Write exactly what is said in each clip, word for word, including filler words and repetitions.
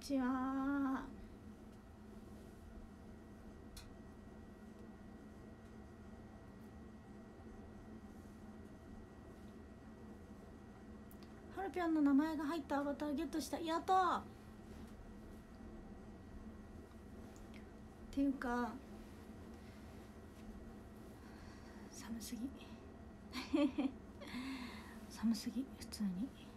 ちは。ハルピョンの名前が入ったアバターゲットした。やったー。っていうか寒すぎ寒すぎ普通に。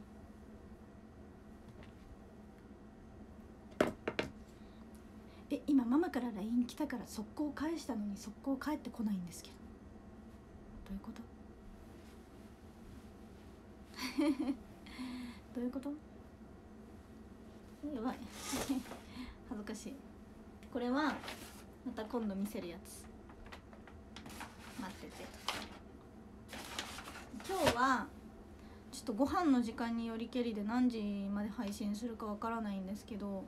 え、今ママから ライン 来たから速攻返したのに速攻返ってこないんですけど、どういうことどういうこと。やばい恥ずかしい。これはまた今度見せるやつ。待ってて。今日はちょっとご飯の時間によりけりで何時まで配信するかわからないんですけど、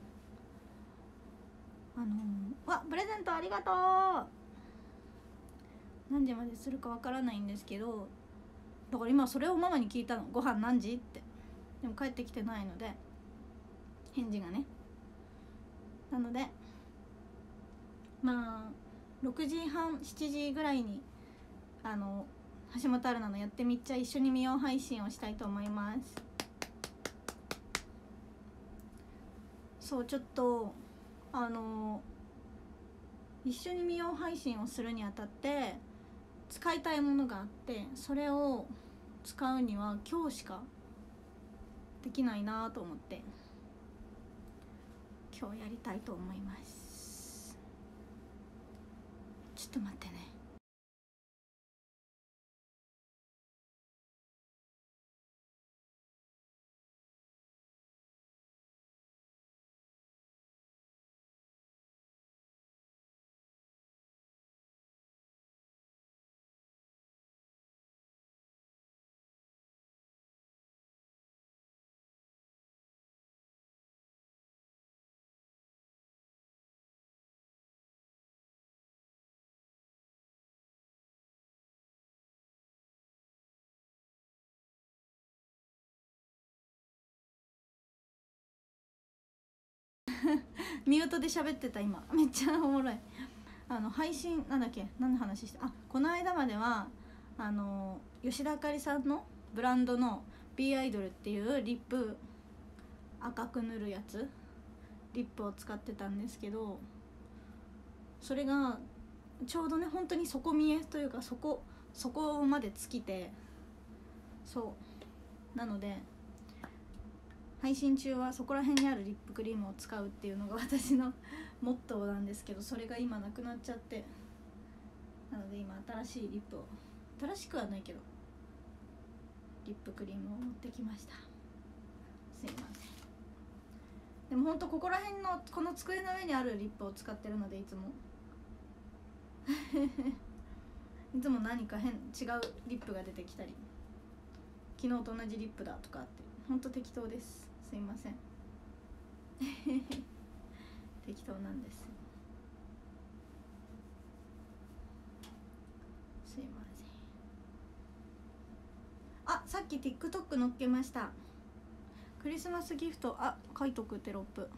あのー、わ、プレゼントありがとう。何時までするかわからないんですけど、だから今それをママに聞いたの。ご飯何時って。でも帰ってきてないので返事がね。なのでまあろくじはんしちじぐらいにあの橋本アルナのやってみっちゃ一緒に見よう配信をしたいと思います。そう、ちょっとあの一緒に見よう配信をするにあたって使いたいものがあって、それを使うには今日しかできないなと思って今日やりたいと思います。ちょっと待ってね。ミュートで喋ってた今。めっちゃおもろい。あの配信なんだっけ、何の話して、あ、この間まではあの吉田あかりさんのブランドの B アイドルっていうリップ赤く塗るやつリップを使ってたんですけど、それがちょうどね本当に底見えというか、そこそこまで尽きて、そうなので配信中はそこら辺にあるリップクリームを使うっていうのが私のモットーなんですけど、それが今なくなっちゃって、なので今新しいリップを、新しくはないけどリップクリームを持ってきました。すいません。でもほんとここら辺のこの机の上にあるリップを使ってるので、いつもいつも何か変違うリップが出てきたり、昨日と同じリップだとかあって、ほんと適当です。すいません適当なんです。すいません。あ、さっき TikTok 載っけました。クリスマスギフト、あ、書いとくテロップ。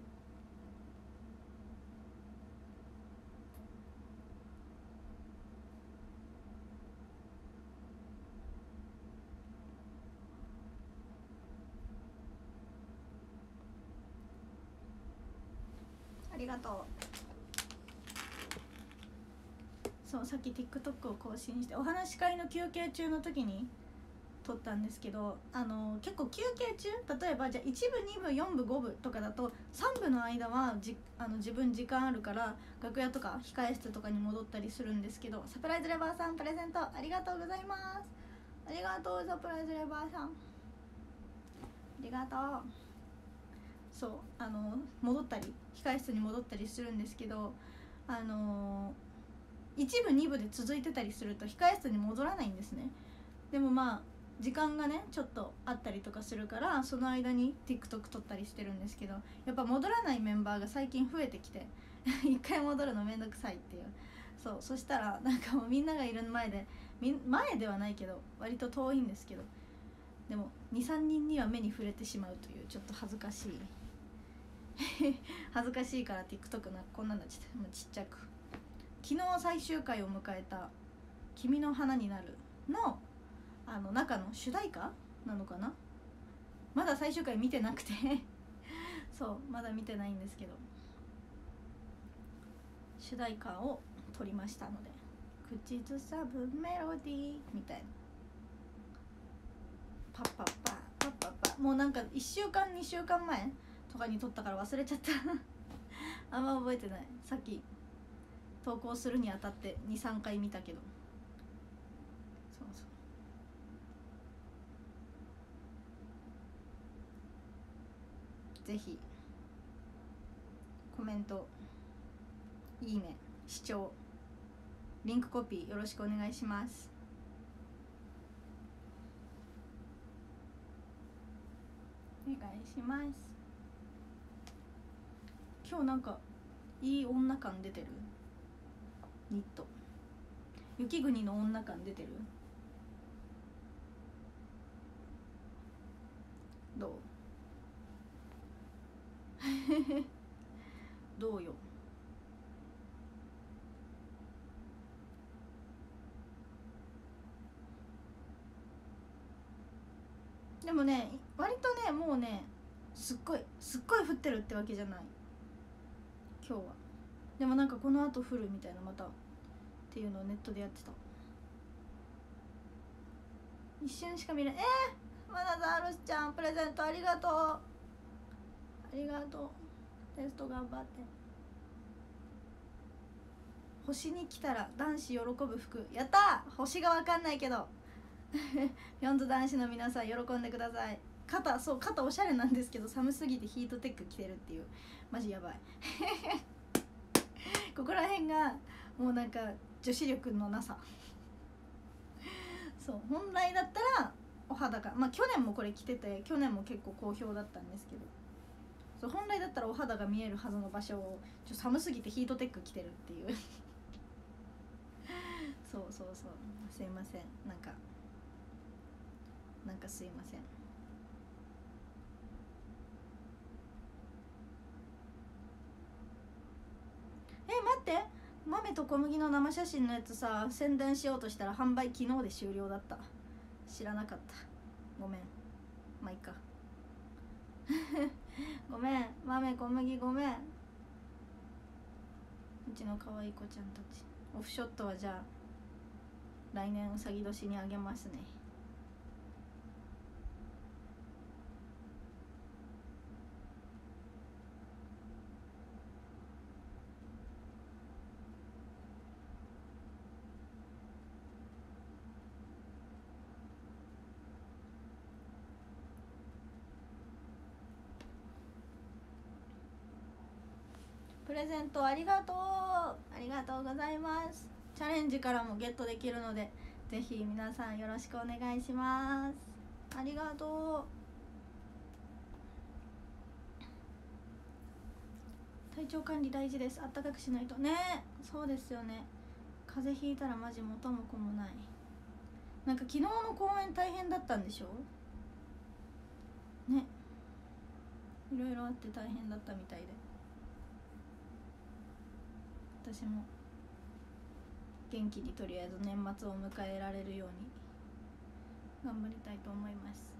ありがとう。そう、さっき TikTok を更新して、お話し会の休憩中の時に撮ったんですけど、あの結構休憩中、例えばじゃあいち部に部よん部ご部とかだとさん部の間はじあの自分時間あるから楽屋とか控え室とかに戻ったりするんですけど、サプライズレバーさんプレゼントありがとうございます。ありがとうサプライズレバーさん、ありがとう。そう、あの戻ったり控え室に戻ったりするんですけど、あのいち部に部で続いてたりすると控え室に戻らないんですね。でもまあ時間がねちょっとあったりとかするから、その間に TikTok 撮ったりしてるんですけど、やっぱ戻らないメンバーが最近増えてきて一回戻るのめんどくさいっていう。そう、そしたらなんかもうみんながいる前で、前ではないけど割と遠いんですけど、でも にさんにんには目に触れてしまうというちょっと恥ずかしい恥ずかしいから TikTok なこんなんなっちゃった。もうちっちゃく。昨日最終回を迎えた「君の花になる」のあの中の主題歌なのかな。まだ最終回見てなくてそうまだ見てないんですけど、主題歌を撮りましたので、口ずさぶメロディーみたいな、パッパッパパッパッパ、もうなんかいっしゅうかんにしゅうかんまえとかに撮ったから忘れちゃったあんま覚えてない。さっき投稿するにあたってにさんかい見たけど、そうそう、ぜひコメント、いいね、視聴、リンクコピーよろしくお願いします。お願いします。今日なんかいい女感出てる。ニット雪国の女感出てる。どうどうよ。でもね、割とね、もうね、すっごいすっごい降ってるってわけじゃない、今日は。でもなんかこの後降るみたいな、またっていうのをネットでやってた。一瞬しか見れない。えー、まだだ、るしちゃんプレゼントありがとう、ありがとう。テスト頑張って。星に来たら男子喜ぶ服、やったー。星が分かんないけどヨンズ男子の皆さん喜んでください。肩、そう肩おしゃれなんですけど、寒すぎてヒートテック着てるっていう、マジやばいここら辺がもうなんか女子力のなさそう、本来だったらお肌が、まあ去年もこれ着てて、去年も結構好評だったんですけど、そう本来だったらお肌が見えるはずの場所をちょ寒すぎてヒートテック着てるっていうそうそうそう、すいません、なんかなんかすいません。え、待って、豆と小麦の生写真のやつさ、宣伝しようとしたら販売昨日で終了だった。知らなかった、ごめん。まあいいかごめん、豆小麦ごめん。うちの可愛い子ちゃんたち。オフショットはじゃあ来年うさぎ年にあげますね。プレゼントありがとう、ありがとうございます。チャレンジからもゲットできるので、ぜひ皆さんよろしくお願いします。ありがとう。体調管理大事です。あったかくしないとね。そうですよね、風邪ひいたらマジ元も子もない。なんか昨日の公演大変だったんでしょね、いろいろあって大変だったみたいで、私も元気にとりあえず年末を迎えられるように頑張りたいと思います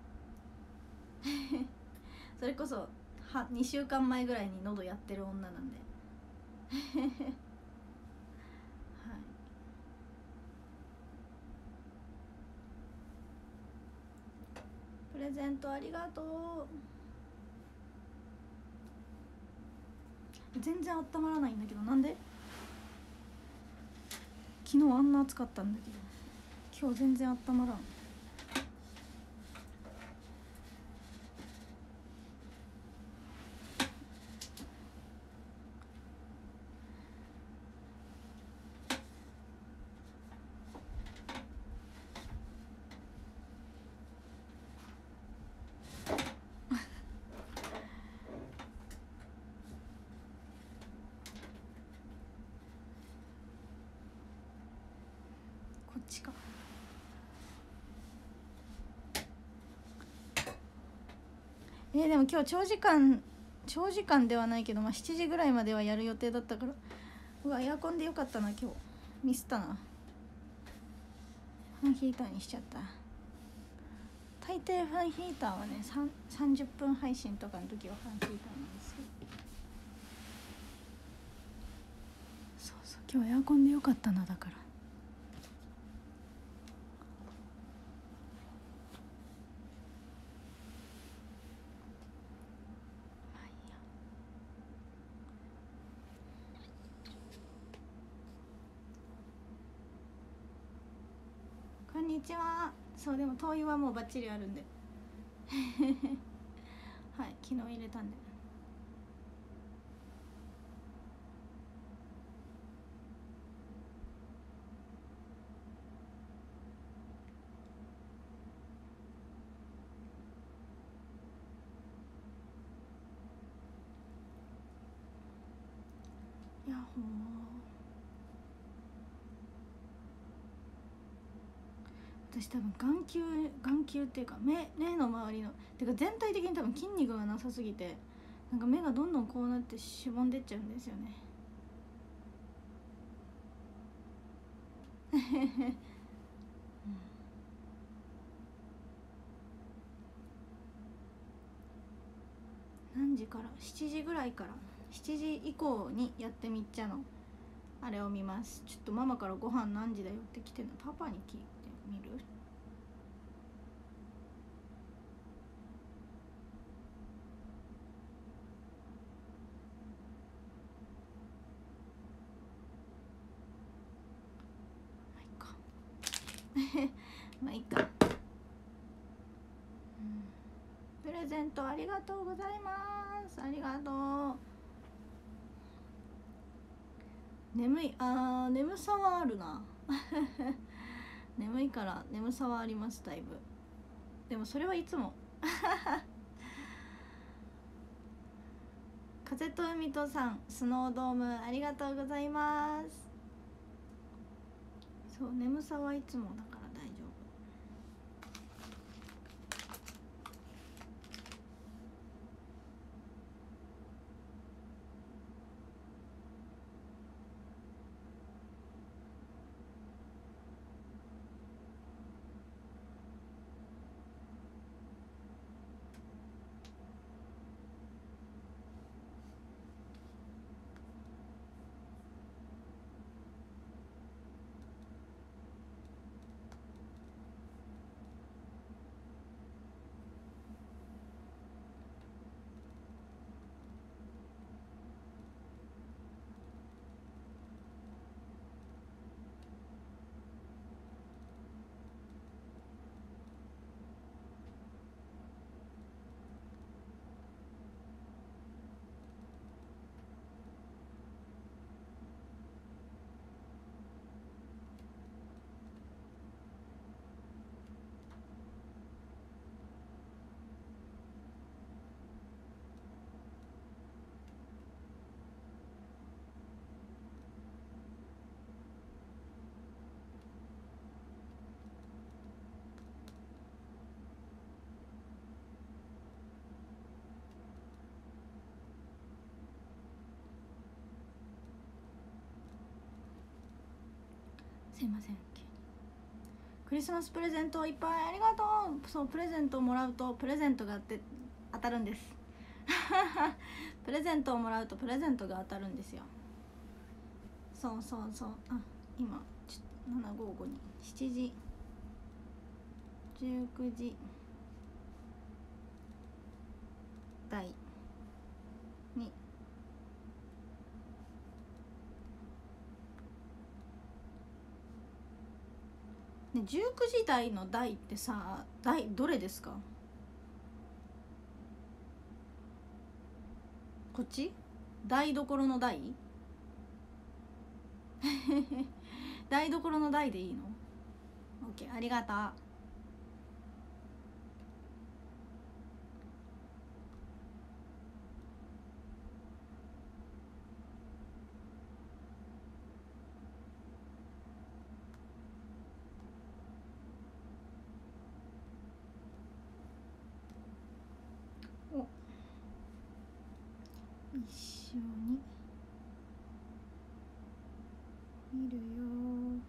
それこそはにしゅうかんまえぐらいに喉やってる女なんではい、プレゼントありがとう。全然温まらないんだけど、なんで？昨日あんな暑かったんだけど今日全然温まらん。こっちか。えー、でも今日長時間長時間ではないけど、まあ、しちじぐらいまではやる予定だったから、うわエアコンでよかったな。今日ミスったな。ファンヒーターにしちゃった。大抵ファンヒーターはねさんじゅっぷん配信とかの時はファンヒーターなんですよ。そうそう、今日エアコンでよかったな。だからこんにちは。そうでも灯油はもうバッチリあるんではい昨日入れたんで。やっほー。私多分眼球眼球っていうか目目の周りのてか全体的に多分筋肉がなさすぎて、なんか目がどんどんこうなってしぼんでっちゃうんですよね何時からしちじぐらいからしちじ以降にやってみっちゃのあれを見ます。ちょっとママからご飯何時だよって来てんの、パパに聞いてみる。まあいいかうん、プレゼントありがとうございます。ありがとう。眠い、あー眠さはあるな眠いから眠さはあります。だいぶ。でもそれはいつも風と海とさん、スノードームありがとうございます。そう眠さはいつもだから大丈夫。すいません。クリスマスプレゼントいっぱいありがとう。そうプレゼントをもらうとプレゼントがあって当たるんですプレゼントをもらうとプレゼントが当たるんですよ。そうそうそう。あ今ちょななごごにしちじじゅうくじ台にね、じゅうくじ台の台ってさ、台どれですか？こっち？台所の台？台所の台でいいの？ OK ありがとう。 一応に見るよ。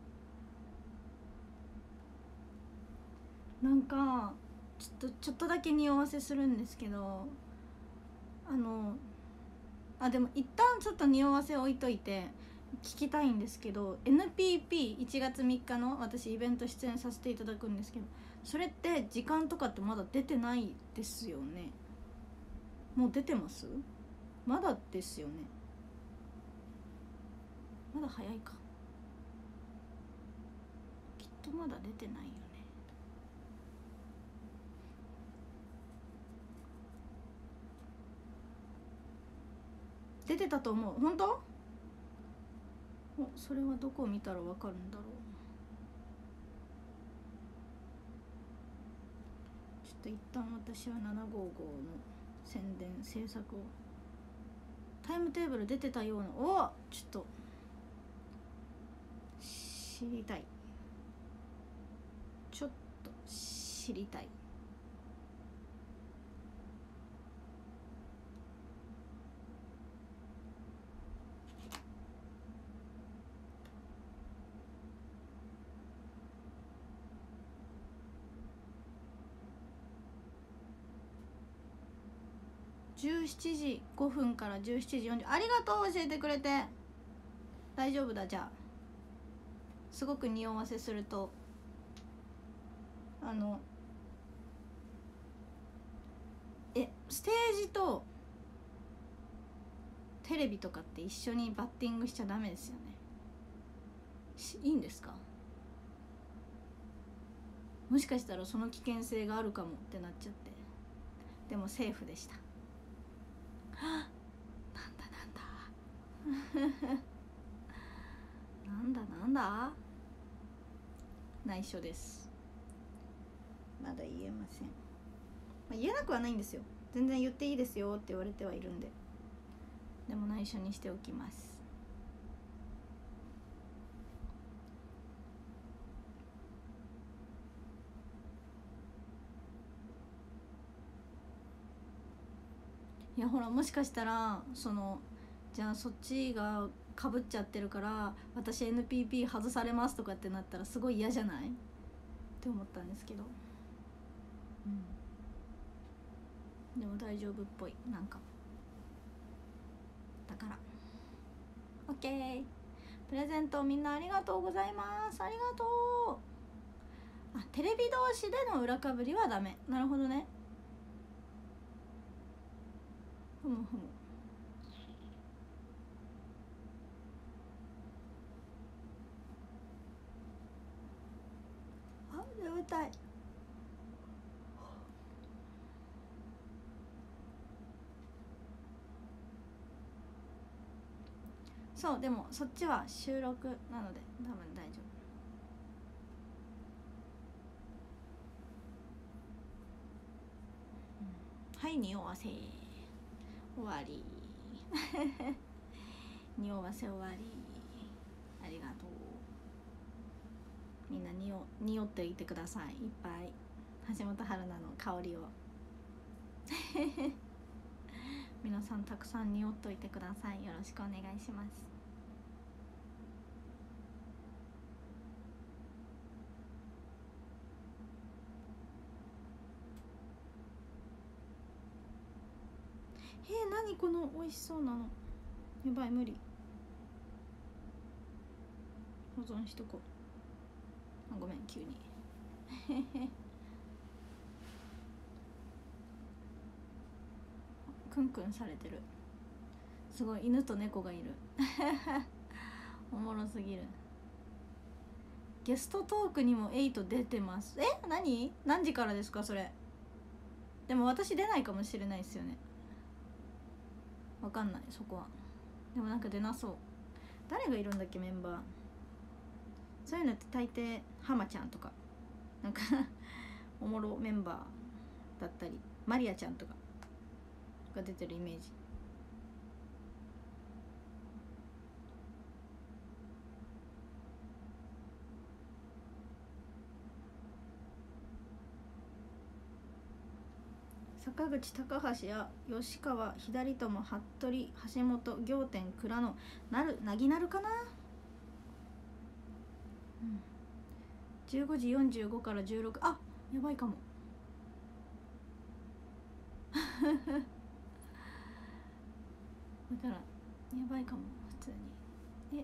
なんかちょっとちょっとだけ匂わせするんですけど、あのあでも一旦ちょっと匂わせ置いといて聞きたいんですけど、 エヌピーピーいち 月みっかの私イベント出演させていただくんですけど、それって時間とかってまだ出てないですよね？もう出てます？まだですよね？まだ早いか、きっとまだ出てないよね。出てたと思う。本当？お、それはどこを見たらわかるんだろう。ちょっと一旦私はななごーごーの宣伝制作を、タイムテーブル出てたような、おちょっと知りたい、ちょっと知りたい。じゅうしちじごふんからじゅうしちじよんじゅう、ありがとう教えてくれて。大丈夫だ。じゃあすごく匂わせするとあのえステージとテレビとかって一緒にバッティングしちゃダメですよね。しいいんですか？もしかしたらその危険性があるかもってなっちゃって、でもセーフでした。はなんだなんだなんだなんだ内緒です。まだ言えません。まあ、言えなくはないんですよ。全然言っていいですよって言われてはいるんで、でも内緒にしておきます。いやほら、もしかしたらそのじゃあそっちがかぶっちゃってるから私 エヌピーピー 外されますとかってなったらすごい嫌じゃないって思ったんですけど、うん、でも大丈夫っぽい。なんかだから OK。 プレゼントみんなありがとうございます。ありがとう。あ、テレビ同士での裏かぶりはダメ。なるほどね。ふむふむ。あ、眠たい。そう、でもそっちは収録なので多分大丈夫。はい、匂わせ終わり匂わせ終わり。ありがとう。みんな匂匂っていてください。いっぱい橋本春菜の香りを皆さんたくさん匂っといてください。よろしくお願いします。えー、何この美味しそうなの。やばい、無理。保存しとこう。あ、ごめん急にクンクンされてる。すごい、犬と猫がいるおもろすぎる。ゲストトークにもエイト出てます。え、何何時からですかそれ。でも私出ないかもしれないですよね。わかんない、そこは。でもなんか出なそう。誰がいるんだっけメンバー。そういうのって大抵浜ちゃんとかなんかおもろメンバーだったり、マリアちゃんとかが出てるイメージ。 坂口高橋や吉川左友服部橋本仰天倉野なるなぎなるかな、うん、じゅうごじよんじゅうごからじゅうろく、あ、やばいかもだからやばいかも普通に。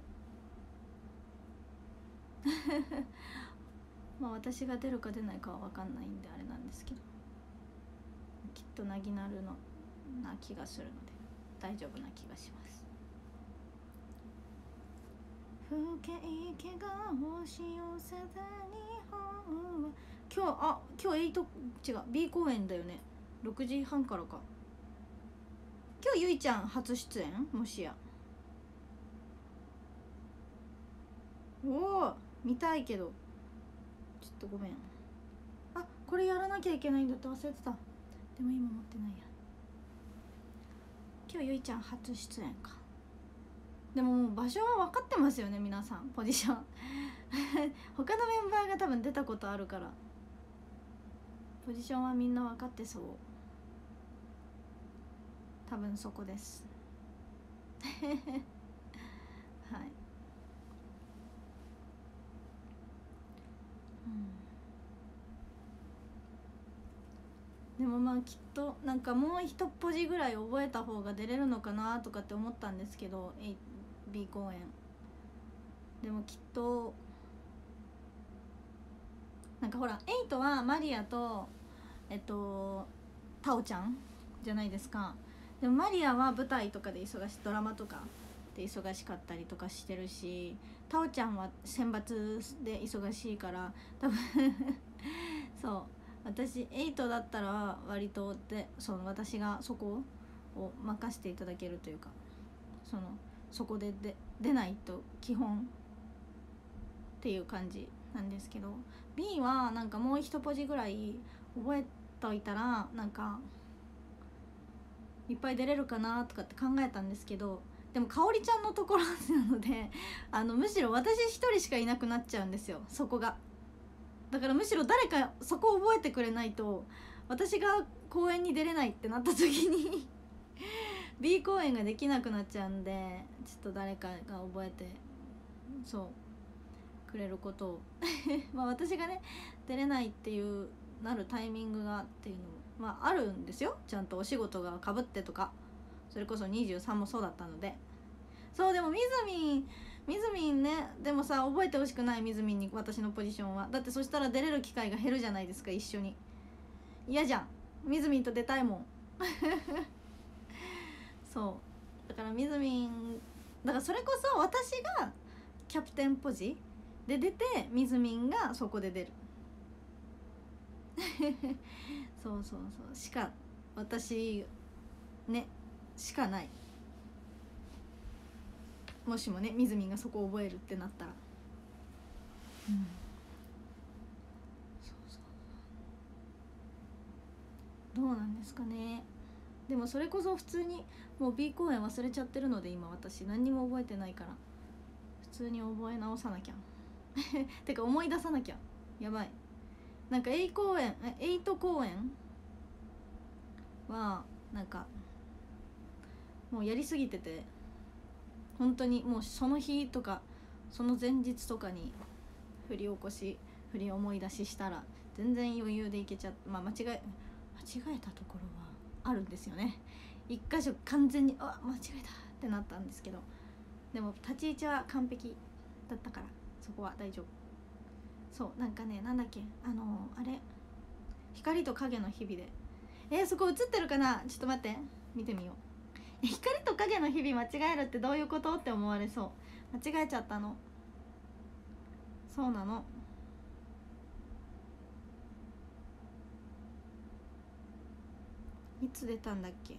えまあ私が出るか出ないかは分かんないんであれなんですけど、きっとなぎなるのな気がするので大丈夫な気がします。風景気が押し寄せて日本は今日、あ、今日エイト違う B 公演だよね。ろくじはんからか。今日ゆいちゃん初出演もしや。おお見たいけどちょっとごめん。あ、これやらなきゃいけないんだって忘れてた。でも今持ってないや。今日ゆいちゃん初出演か。でももう場所は分かってますよね皆さん、ポジション他のメンバーが多分出たことあるからポジションはみんな分かってそう。多分そこですはい、うん、でもまあきっとなんかもう一ポジぐらい覚えた方が出れるのかなとかって思ったんですけど B 公演でもきっとなんかほらエイトはマリアとえっとタオちゃんじゃないですか。でもマリアは舞台とかで忙しい、ドラマとかで忙しかったりとかしてるし、タオちゃんは選抜で忙しいから多分そう私エイトだったら割とでその私がそこを任せていただけるというか、そのそこでで出ないと基本っていう感じなんですけど、 B はなんかもう一ポジぐらい覚えといたらなんかいっぱい出れるかなとかって考えたんですけど、でもかおりちゃんのところなのであのむしろ私一人しかいなくなっちゃうんですよ、そこが。だからむしろ誰かそこを覚えてくれないと私が公演に出れないってなった時にB 公演ができなくなっちゃうんで、ちょっと誰かが覚えてそうくれることをまあ私がね出れないっていうなるタイミングがっていうのもまああるんですよ、ちゃんとお仕事がかぶってとか、それこそにじゅうさんもそうだったので。そうでもみずみんみずみんね、でもさ覚えてほしくない、みずみんに私のポジションは。だってそしたら出れる機会が減るじゃないですか、一緒に。嫌じゃん、みずみんと出たいもんそうだからみずみんだからそれこそ私がキャプテンポジで出てみずみんがそこで出るそうそうそうしか私ねしかない。もしもねみずみんがそこを覚えるってなったら、うん、そうそうどうなんですかね。でもそれこそ普通にもう B 公演忘れちゃってるので今私何にも覚えてないから普通に覚え直さなきゃてか思い出さなきゃやばい。なんか A 公演えエイト公演はなんかもうやりすぎてて本当にもうその日とかその前日とかに振り起こし振り思い出ししたら全然余裕でいけちゃって、まあ間違え間違えたところはあるんですよね。一箇所完全にあ間違えたってなったんですけど、でも立ち位置は完璧だったからそこは大丈夫。そうなんかねなんだっけあのあれ光と影の日々でえー、そこ映ってるかな、ちょっと待って見てみよう。光と影の日々間違えるってどういうことって思われそう。間違えちゃったの。そうなの。いつ出たんだっけ。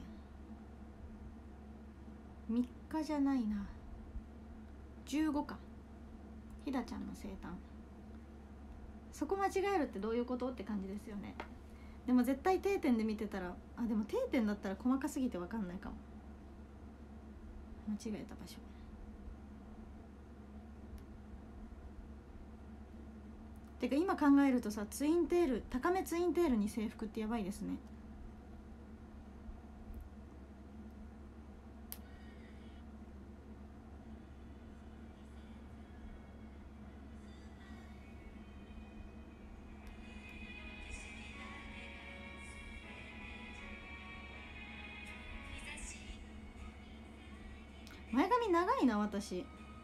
みっかじゃないな、じゅうごか。ひだちゃんの生誕。そこ間違えるってどういうことって感じですよね。でも絶対定点で見てたらあでも定点だったら細かすぎて分かんないかも。間違えた場所。てか今考えるとさツインテール高めツインテールに制服ってやばいですね。 前髪長いな私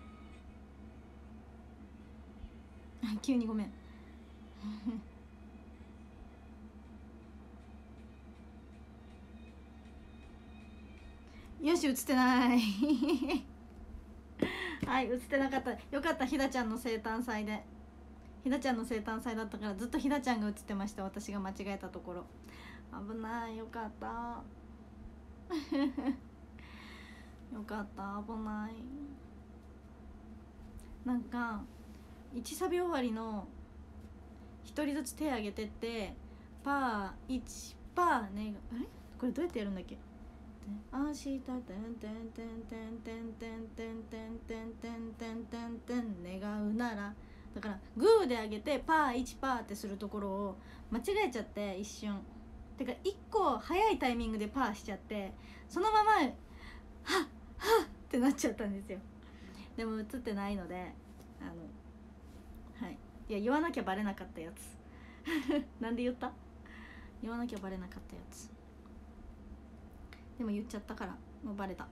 急にごめんよし映ってないはい映ってなかった。よかった。ひだちゃんの生誕祭でひだちゃんの生誕祭だったからずっとひだちゃんが映ってました。私が間違えたところ危ない。よかったよかった。危ない。なんかいちサビ終わりのひとりずつ手挙げてってパーいちパーね。あれこれどうやってやるんだっけ。明日てんてんてんてんてんてんてんてんてんてんてんてんてんてんてん願うならだからグーで上げてパーいちパーってするところを間違えちゃって一瞬てかいっこ早いタイミングでパーしちゃってそのままはっはっってなっちゃったんですよ。でも映ってないのであのはいいや言わなきゃバレなかったやつなんで言った言わなきゃバレなかったやつでも言っちゃったからもうバレた。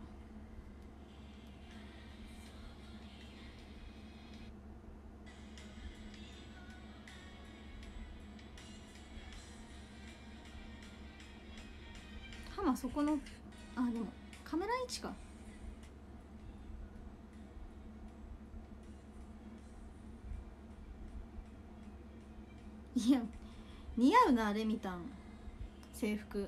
ハマそこのあでもカメラ位置か。いや似合うなレミたん制服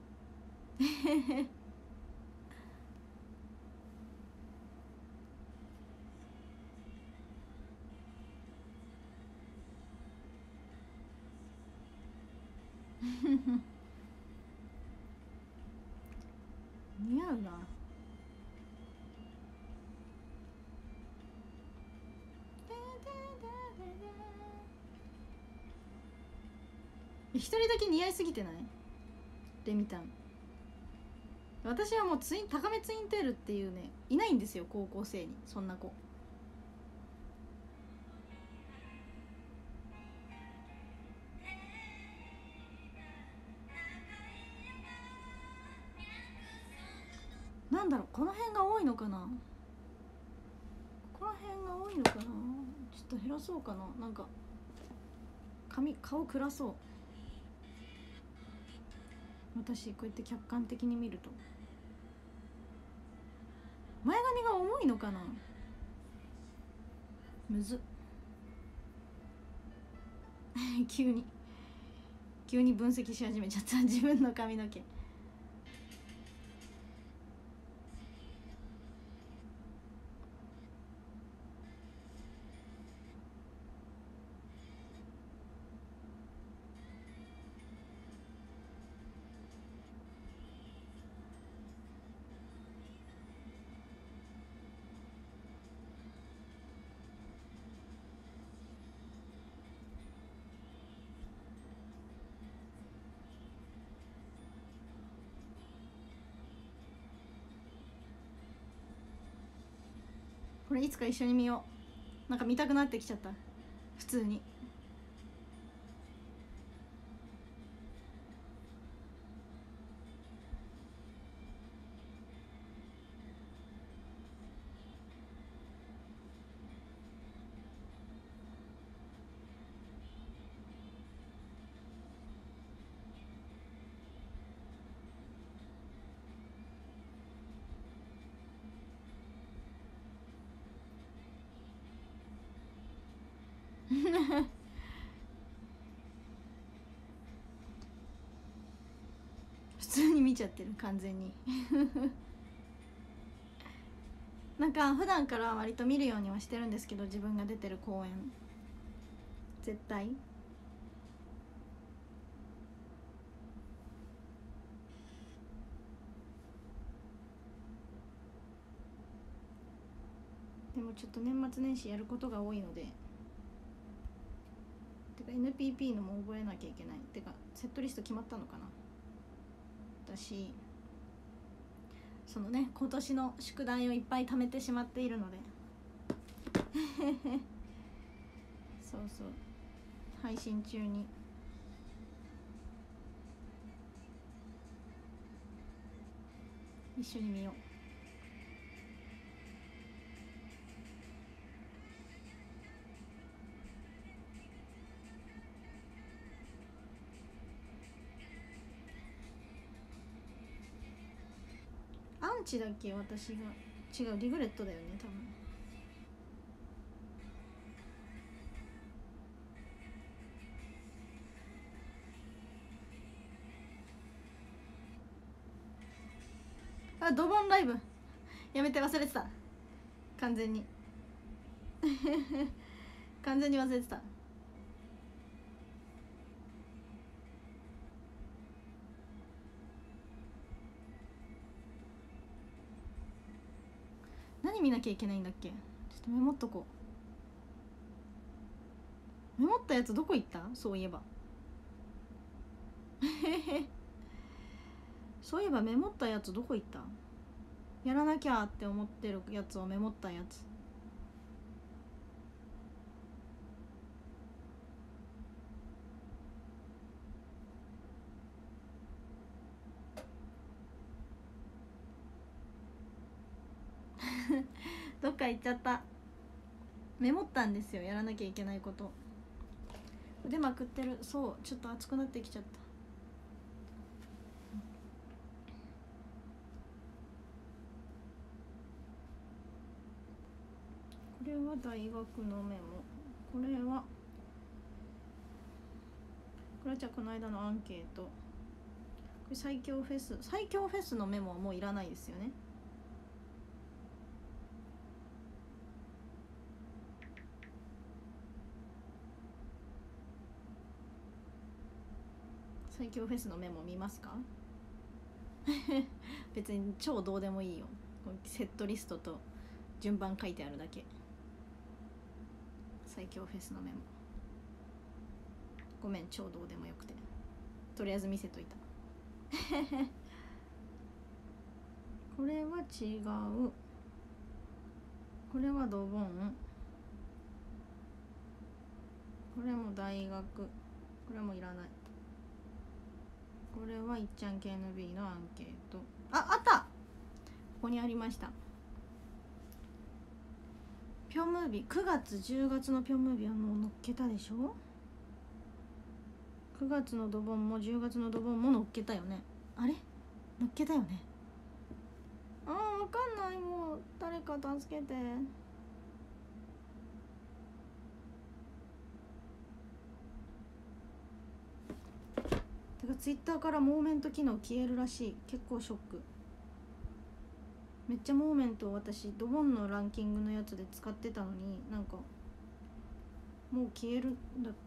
似合うな。一人だけ似合いすぎてないレミたん。私はもうツイン高めツインテールっていうねいないんですよ高校生にそんな子。なんだろうこの辺が多いのかな。この辺が多いのかな。ちょっと減らそうかな。なんか髪顔暗そう。私こうやって客観的に見ると前髪が重いのかな。むずっ急に急に分析し始めちゃった自分の髪の毛これいつか一緒に見よう。なんか見たくなってきちゃった普通に普通に見ちゃってる完全になんか普段から割と見るようにはしてるんですけど自分が出てる公演絶対でもちょっと年末年始やることが多いのでてか エヌピーピー のも覚えなきゃいけない。てかセットリスト決まったのかな。私そのね今年の宿題をいっぱい貯めてしまっているのでそうそう配信中に一緒に見よう。 チだっけ私が。違う、リグレットだよね多分。あ、ドボンライブやめて、忘れてた完全に完全に忘れてた。何見なきゃいけないんだっけ。ちょっとメモっとこう。メモったやつどこ行った。そういえばそういえばメモったやつどこ行った。やらなきゃって思ってるやつをメモったやつ。どっか行っちゃった。メモったんですよ、やらなきゃいけないこと。腕まくってる。そう、ちょっと熱くなってきちゃった。これは大学のメモ。これはこれはじゃあこの間のアンケート。これ最強フェス最強フェスのメモはもういらないですよね。最強フェスのメモ見ますか別に超どうでもいいよ。セットリストと順番書いてあるだけ。最強フェスのメモ、ごめん超どうでもよくて、とりあえず見せといたこれは違う。これはドボン。これも大学。これもいらない。これはいっちゃん ケーエヌビー のアンケート。あ、あった、ここにありました。ピョンムービー、くがつじゅうがつのピョンムービーはもう載っけたでしょ。くがつのドボンもじゅうがつのドボンも載っけたよね。あれ載っけたよね。あー、わかんない。もう誰か助けて。てかツイッターからモーメント機能消えるらしい。結構ショック。めっちゃモーメントを私ドボンのランキングのやつで使ってたのに、なんかもう消えるんだって。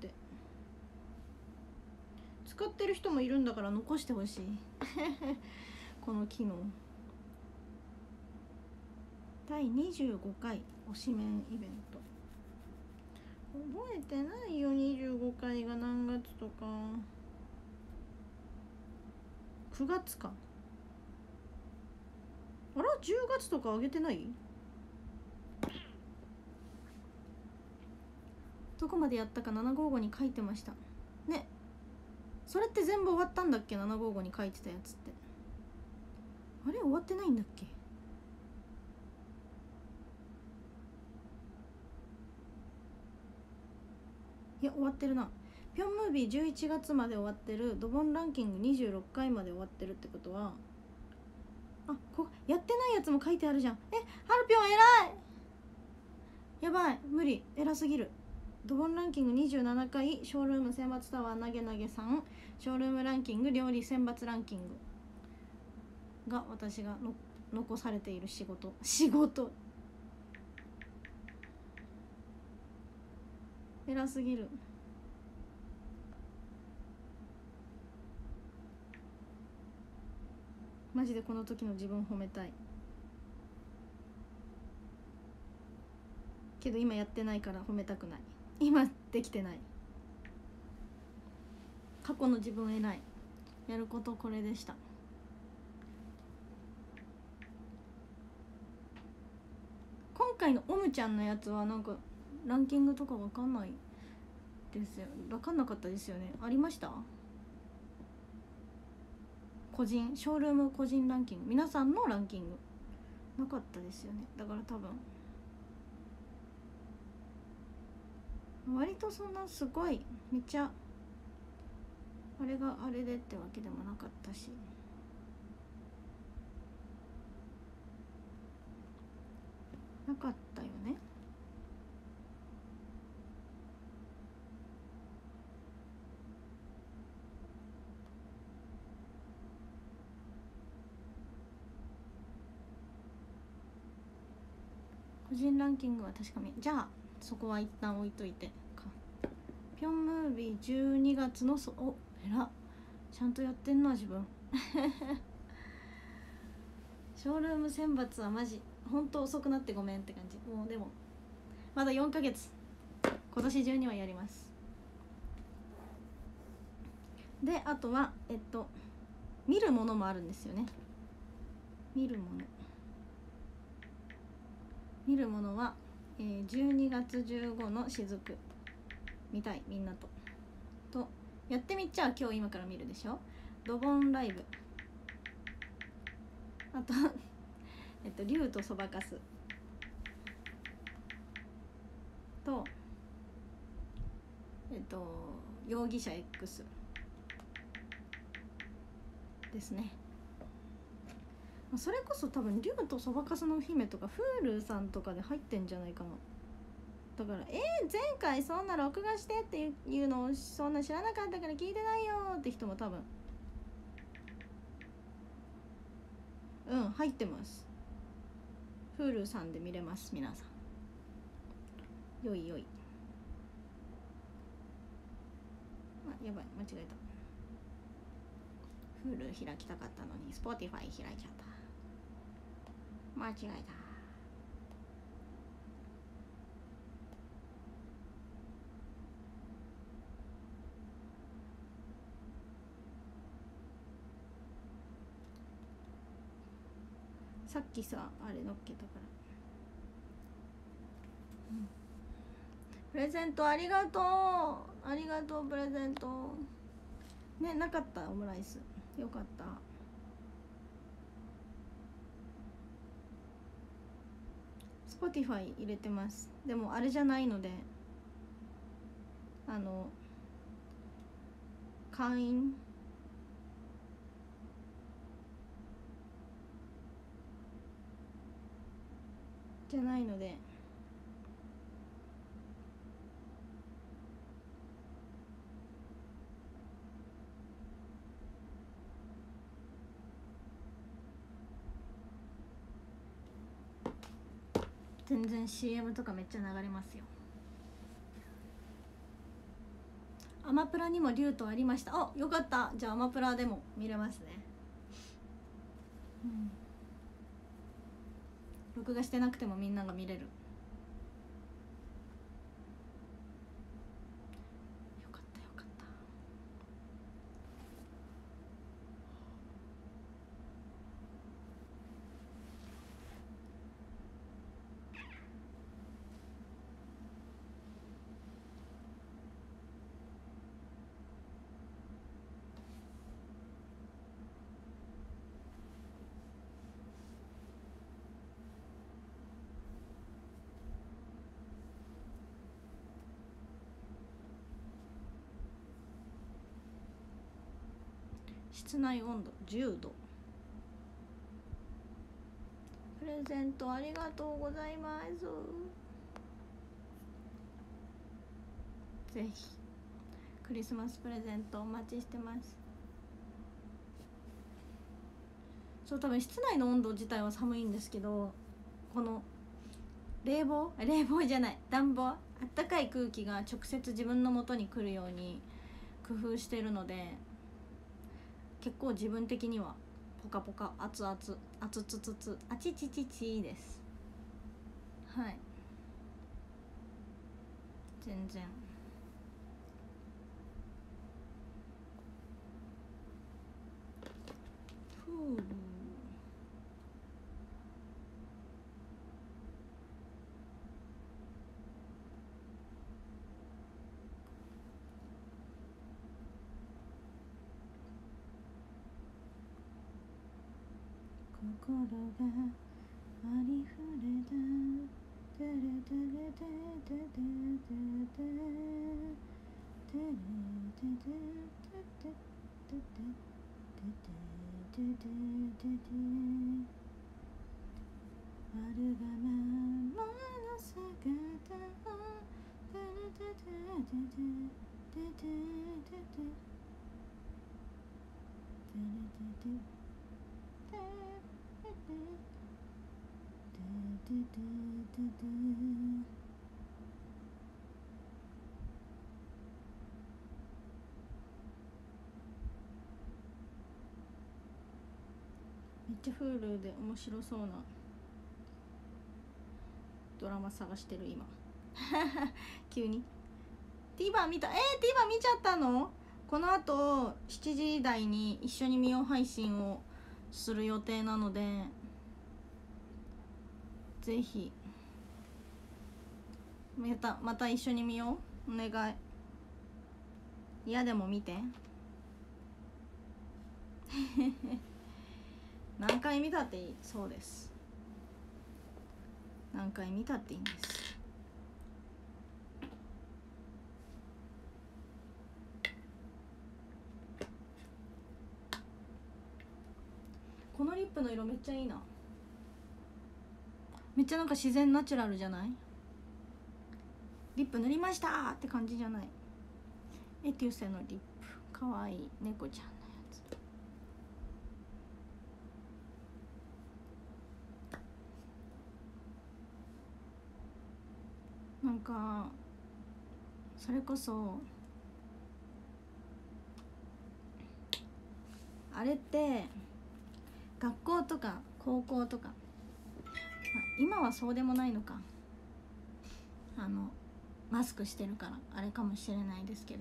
使ってる人もいるんだから残してほしいこの機能。だいにじゅうごかい推しメンイベント。覚えてないよ、にじゅうごかいが何月とか。くがつか。あら、じゅうがつとか上げてない。どこまでやったかななごごに書いてましたね。それって全部終わったんだっけ。ななごごに書いてたやつって。あれ終わってないんだっけ。いや終わってるな。ピョンムービーじゅういちがつまで終わってる。ドボンランキングにじゅうろっかいまで終わってるってことは、あ、こやってないやつも書いてあるじゃん。え、ハルピョン偉い。やばい、無理、偉すぎる。ドボンランキングにじゅうななかい、ショールーム選抜タワー投げ投げさん、ショールームランキング料理選抜ランキングが私がの残されている仕事。仕事偉すぎる。マジでこの時の自分褒めたいけど今やってないから褒めたくない。今できてない。過去の自分偉い。やることこれでした。今回のオムちゃんのやつはなんかランキングとかわかんないですよ。わかんなかったですよね。ありました？個人ショールーム個人ランキング、皆さんのランキングなかったですよね。だから多分割とそんなすごいめっちゃあれがあれでってわけでもなかったし、 かったよね。個人ランキングは確かに、じゃあそこは一旦置いといてか。ピョンムービーじゅうにがつのそおえらちゃんとやってんな自分ショールーム選抜はマジほんと遅くなってごめんって感じ。もうでもまだよんかげつ、今年中にはやります。であとはえっと見るものもあるんですよね。見るもの見るものは、えー、じゅうにがつじゅうごの雫見たいみんなととやってみっちゃう。今日今から見るでしょ。ドボンライブ、あとえっと竜とそばかすとえっと容疑者 X ですね。それこそ多分竜とそばかすの姫とか Hulu さんとかで入ってんじゃないかな。だからえー、前回そんな録画してっていうのをそんな知らなかったから聞いてないよって人も多分うん入ってます。 Hulu さんで見れます。皆さんよいよい。あやばい間違えた。 Hulu 開きたかったのに Spotify 開いちゃった。間違えた。さっきさあれ乗っけたから、うん、プレゼントありがとうありがとうプレゼントね。なかったオムライスよかった。Spotify 入れてます。でもあれじゃないのであの会員じゃないので全然 シーエム とかめっちゃ流れますよ。アマプラにも竜とありました。あよかった。じゃあアマプラでも見れますね。うん録画してなくてもみんなが見れる。よかったよかった。室内温度じゅうど。プレゼントありがとうございます。ぜひクリスマスプレゼントお待ちしてます。そう多分室内の温度自体は寒いんですけど、この冷房冷房じゃない暖房、あったかい空気が直接自分の元に来るように工夫してるので、結構自分的にはポカポカ熱々熱つつつあちちちちです。はい全然。ふう心がありふれたテレテレテテテテテテレテテテテテテテテテテアルガマのめっちゃ Hulu で面白そうなドラマ探してる今急に TVer 見た。えー、TVer 見ちゃったの？このあとしちじ台に一緒に見よう配信をする予定なので、ぜひまたまた一緒に見よう。お願い。嫌でも見て何回見たっていいそうです。何回見たっていいんです。このリップの色めっちゃいいな。めっちゃなんか自然ナチュラルじゃない？リップ塗りましたーって感じじゃない。エテューセのリップ、かわいい猫ちゃんのやつ。なんかそれこそあれって学校とか高校とか、今はそうでもないのか、あのマスクしてるからあれかもしれないですけど、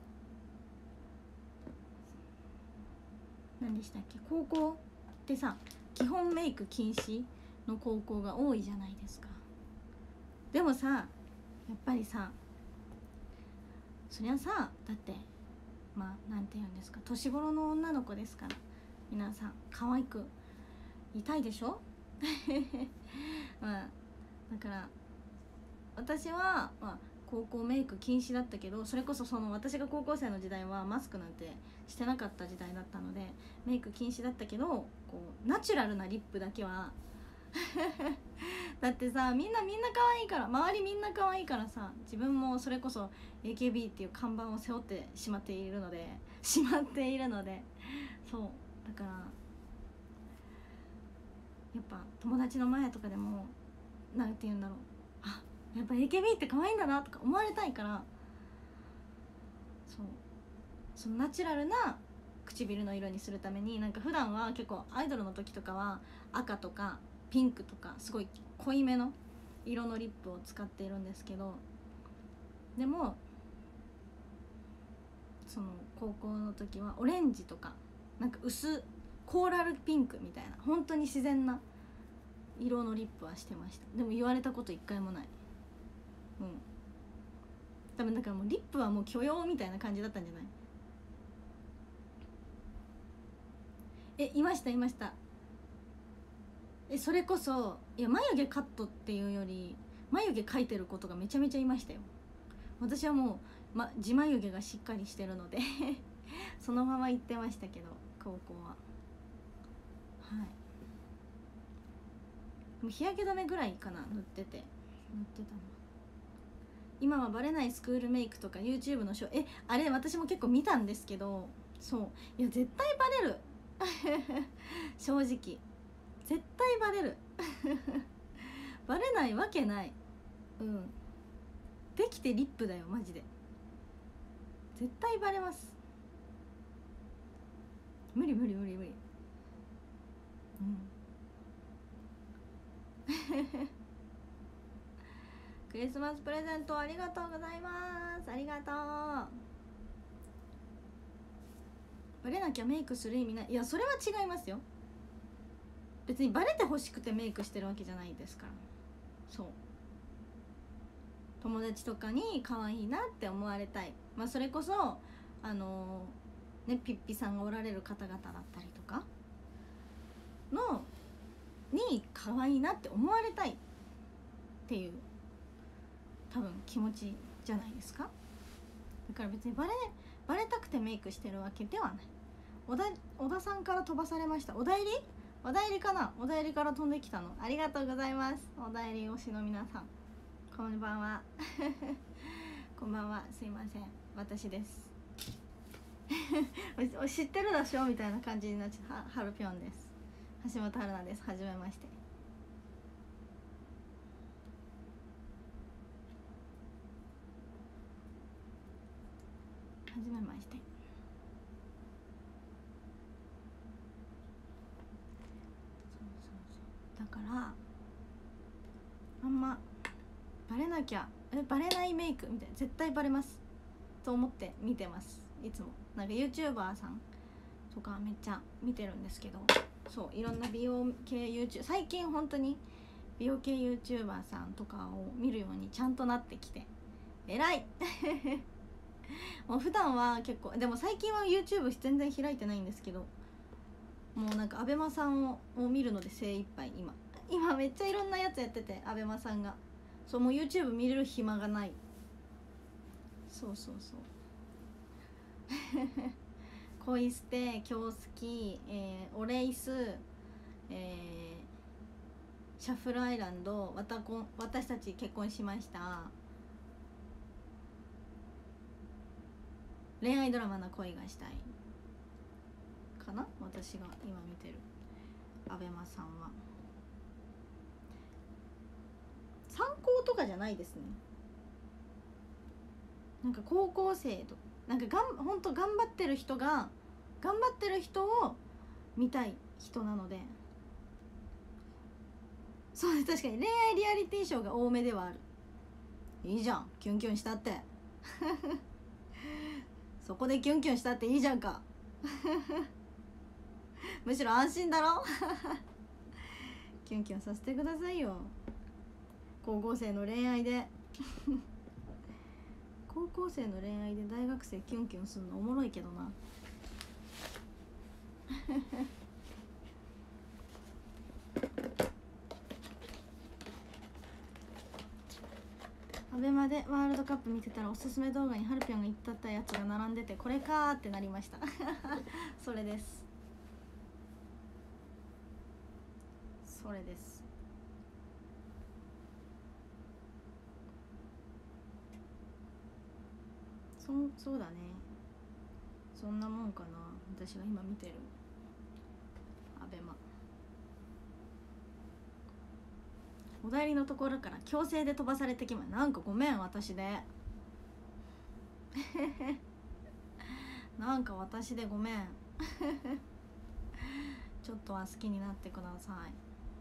何でしたっけ、高校ってさ基本メイク禁止の高校が多いじゃないですか。でもさやっぱりさ、そりゃさ、だってまあなんて言うんですか、年頃の女の子ですから皆さん可愛くいたいでしょまあだから私は、まあ、高校メイク禁止だったけど、それこそその私が高校生の時代はマスクなんてしてなかった時代だったのでメイク禁止だったけど、こうナチュラルなリップだけはだってさ、みんなみんな可愛いから、周りみんな可愛いからさ、自分もそれこそ エーケービー っていう看板を背負ってしまっているのでしまっているのでそうだからやっぱ友達の前とかでもなんて言うんだろう、あ、やっぱ エーケービー って可愛いんだなとか思われたいから、そうそのナチュラルな唇の色にするために、なんか普段は結構アイドルの時とかは赤とかピンクとかすごい濃いめの色のリップを使っているんですけど、でもその高校の時はオレンジとかなんか薄コーラルピンクみたいな本当に自然な色のリップはしてました。でも言われたこと一回もない。うん、多分だからもうリップはもう許容みたいな感じだったんじゃない？え、いましたいました。え、それこそいや眉毛カットっていうより眉毛描いてる子とかめちゃめちゃいましたよ。私はもう、ま、地眉毛がしっかりしてるのでそのまま行ってましたけど、高校は。はい。でも日焼け止めぐらいかな、塗ってて塗ってたの。今はバレないスクールメイクとか YouTube のショー、え、あれ私も結構見たんですけど、そういや絶対バレる正直絶対バレるバレないわけない。うん、できてリップだよマジで、絶対バレます。無理無理無理無理。うんクリスマスプレゼントありがとうございます。ありがとう。バレなきゃメイクする意味ない。いやそれは違いますよ。別にバレてほしくてメイクしてるわけじゃないですから。そう、友達とかに可愛いなって思われたい、まあそれこそあのー、ねピッピさんがおられる方々だったりとかのに可愛いなって思われたいっていう多分気持ちじゃないですか。だから別にバレバレたくてメイクしてるわけではない。小田小田さんから飛ばされました。おだいりおだいりかな、おだいりから飛んできたの。ありがとうございます。おだいり推しの皆さんこんばんはこんばんは、すいません。 私です知ってるでしょみたいな感じになっちゃう。ははるぴょんです。橋本春菜です。はじめまして。はじめまして。そうそうそう、だからあんまバレなきゃえバレないメイクみたいな、絶対バレますと思って見てます。いつもなんか YouTuber さんとかめっちゃ見てるんですけど、そういろんな美容系 YouTube 最近本当に美容系 YouTuber さんとかを見るようにちゃんとなってきて偉いもう普段は結構、でも最近は YouTube 全然開いてないんですけど、もうなんかアベマさんをを見るので精一杯。今今めっちゃいろんなやつやってて、アベマさんがそうもう YouTube 見れる暇がない。そうそうそう恋捨て、今日好き、えー、オレイス、えー、シャッフルアイランド、わたこん私たち結婚しました、恋愛ドラマな恋がしたいかな、私が今見てるアベマさんは。参考とかじゃないですね。なんか高校生となんかがんほんと頑張ってる人が頑張ってる人を見たい人なので、そうです。確かに恋愛リアリティショーが多めではある。いいじゃんキュンキュンしたってそこでキュンキュンしたっていいじゃんかむしろ安心だろキュンキュンさせてくださいよ。高校生の恋愛で高校生の恋愛で大学生キュンキュンするのおもろいけどなアベマでワールドカップ見てたらおすすめ動画にハルピョンが言ったったやつが並んでて、これかーってなりましたそれです、それです。そそうだね、そんなもんかな。私が今見てるアベマ、お代理のところから強制で飛ばされてきま、なんかごめん私でなんか私でごめんちょっとは好きになってください。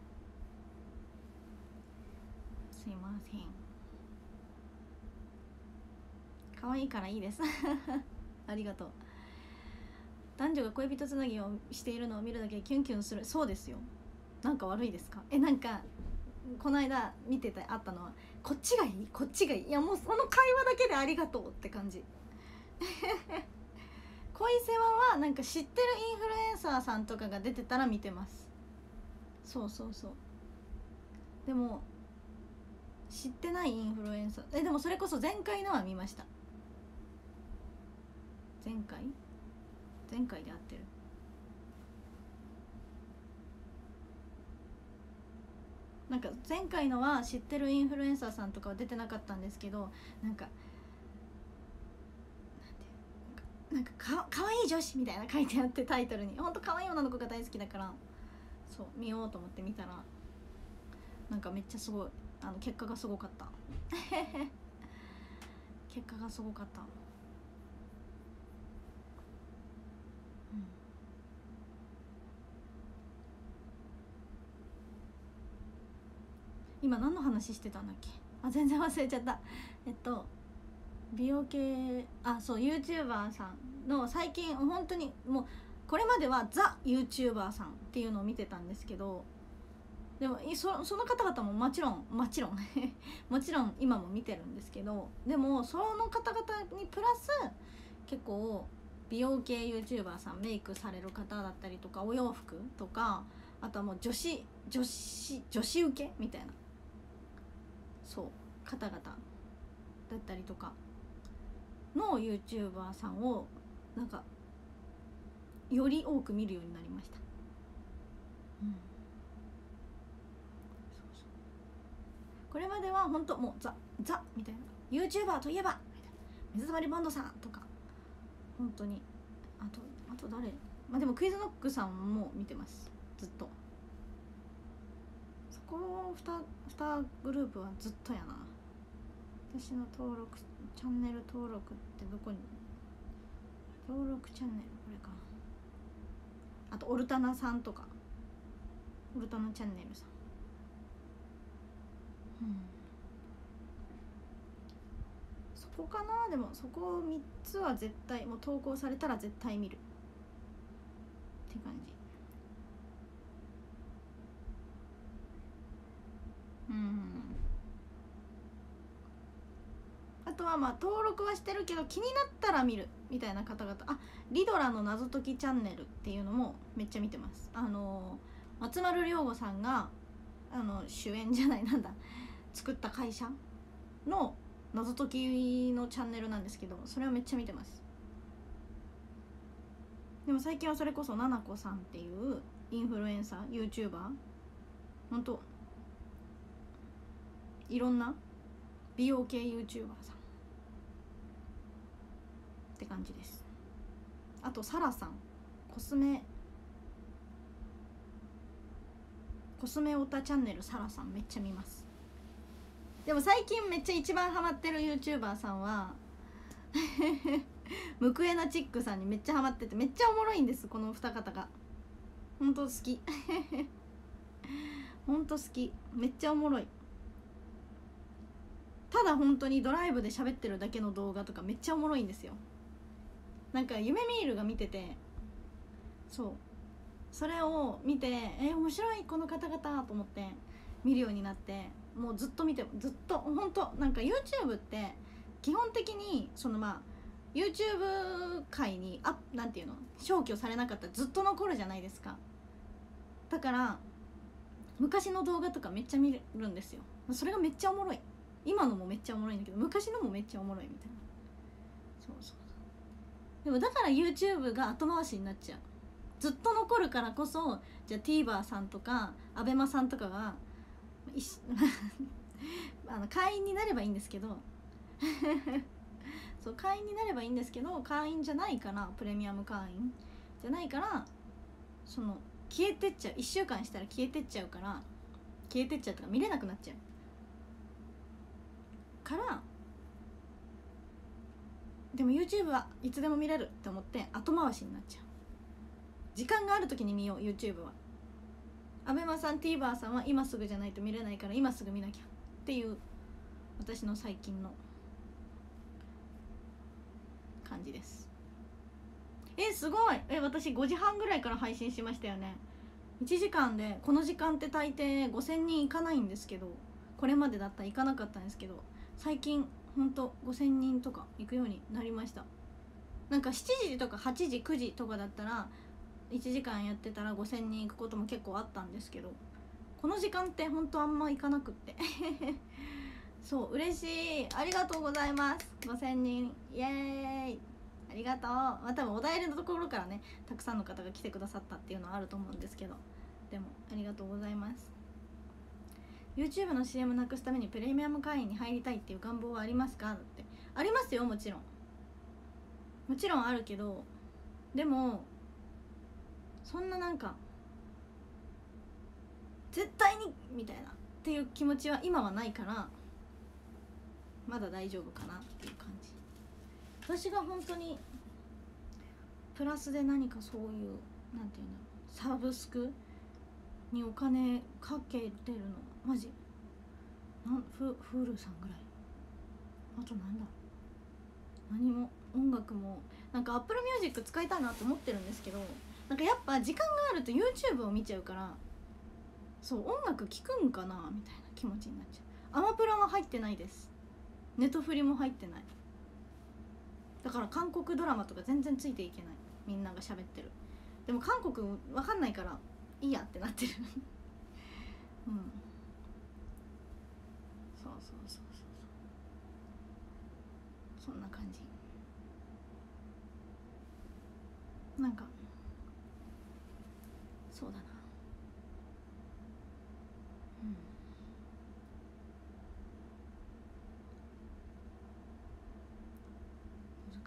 すいません、可愛いからいいですありがとう。男女が恋人つなぎをしているのを見るだけでキュンキュンする。そうですよ。なんか悪いですか？え、なんかこの間見ててあったのは、こっちがいいこっちがいい、いやもうその会話だけでありがとうって感じ恋世話はなんか知ってるインフルエンサーさんとかが出てたら見てます。そうそうそう。でも知ってないインフルエンサー、えでもそれこそ前回のは見ました。前回前回で合ってる。なんか前回のは知ってるインフルエンサーさんとかは出てなかったんですけど、なんかなんてなんかかかわいい女子みたいな書いてあって、タイトルにほんとかわいい女の子が大好きだから、そう見ようと思って見たらなんかめっちゃすごい、あの結果がすごかった結果がすごかった。今何の話してたんだっけ？あ、全然忘れちゃった。えっと美容系、あ、そう YouTuber さんの最近本当にもうこれまではザ YouTuber さんっていうのを見てたんですけど、でもそ, その方々ももちろんもちろんもちろん今も見てるんですけど、でもその方々にプラス結構美容系 YouTuber さん、メイクされる方だったりとか、お洋服とか、あとはもう女子女子女子受けみたいな、そう方々だったりとかの YouTuber さんをなんかより多く見るようになりました。うん、そうそう、これまでは本当もうザザみたいな、 YouTuber といえば水溜りボンドさんとか本当に、あとあと誰、まあでもクイズノックさんも見てますずっと。そこ 2, 2グループはずっとやな。私の登録チャンネル登録ってどこに、登録チャンネルこれか。あとオルタナさんとか、オルタナチャンネルさん、うん、そこかな。でもそこみっつは絶対、もう投稿されたら絶対見るって感じ。うん。あとはまあ登録はしてるけど気になったら見るみたいな方々、あ、リドラの謎解きチャンネルっていうのもめっちゃ見てます。あの松丸亮吾さんがあの主演じゃない、なんだ、作った会社の謎解きのチャンネルなんですけど、それはめっちゃ見てます。でも最近はそれこそななこさんっていうインフルエンサー YouTuber、 ほんといろんな美容系 YouTuber さんって感じです。あとサラさん、コスメコスメオタチャンネルサラさんめっちゃ見ます。でも最近めっちゃ一番ハマってる YouTuber さんはムクエナチックさんにめっちゃハマってて、めっちゃおもろいんです、この二方が。ほんと好きほんと好き、めっちゃおもろい。ただ本当にドライブで喋ってるだけの動画とかめっちゃおもろいんですよ。なんか夢ミールが見てて、そうそれを見て、えー、面白いこの方々と思って見るようになって、もうずっと見て、ずっと本当なんか YouTube って基本的にそのまあ YouTube 界にあなんていうの消去されなかったらずっと残るじゃないですか。だから昔の動画とかめっちゃ見るんですよ。それがめっちゃおもろい。今のもめっちゃおもろいんだけど昔のもめっちゃおもろいみたいな。そうそうそう。でもだから YouTube が後回しになっちゃう。ずっと残るからこそ、じゃあ TVer さんとか アベマ さんとかがあの会員になればいいんですけどそう会員になればいいんですけど、会員じゃないから、プレミアム会員じゃないから、その消えてっちゃう、いっしゅうかんしたら消えてっちゃうから、消えてっちゃうとか見れなくなっちゃうから、でも YouTube はいつでも見れるって思って後回しになっちゃう。時間がある時に見よう YouTube は。アベマさん TVer さんは今すぐじゃないと見れないから今すぐ見なきゃっていう私の最近の感じです。えすごい、え私ごじはんぐらいから配信しましたよね。いちじかんで、この時間って大抵ごせんにんいかないんですけど、これまでだったらいかなかったんですけど、最近ほんとごせんにんとか行くようになりました。なんかしちじとかはちじくじとかだったらいちじかんやってたらごせんにん行くことも結構あったんですけど、この時間ってほんとあんま行かなくってそう嬉しい、ありがとうございます。ごせんにんイエーイ、ありがとう。まあ多分おだいりのところからねたくさんの方が来てくださったっていうのはあると思うんですけど、でもありがとうございます。 YouTube の シーエム なくすためにプレミアム会員に入りたいっていう願望はありますか？だってありますよ、もちろんもちろんあるけど、でもそんななんか絶対にみたいなっていう気持ちは今はないから、まだ大丈夫かなっていう感じ。私が本当にプラスで何かそういうなんていうんだろう、サブスクにお金かけてるのマジなんフフールさんぐらい、あとなんだ何も、音楽もなんか Apple Music 使いたいなと思ってるんですけど、なんかやっぱ時間があると YouTube を見ちゃうから、そう音楽聴くんかなみたいな気持ちになっちゃう。アマプラは入ってないです。ネトフリも入ってない。だから韓国ドラマとか全然ついていけない、みんなが喋ってる。でも韓国わかんないからいいやってなってるうん、そうそうそうそうそんな感じ。なんかそうだな、うん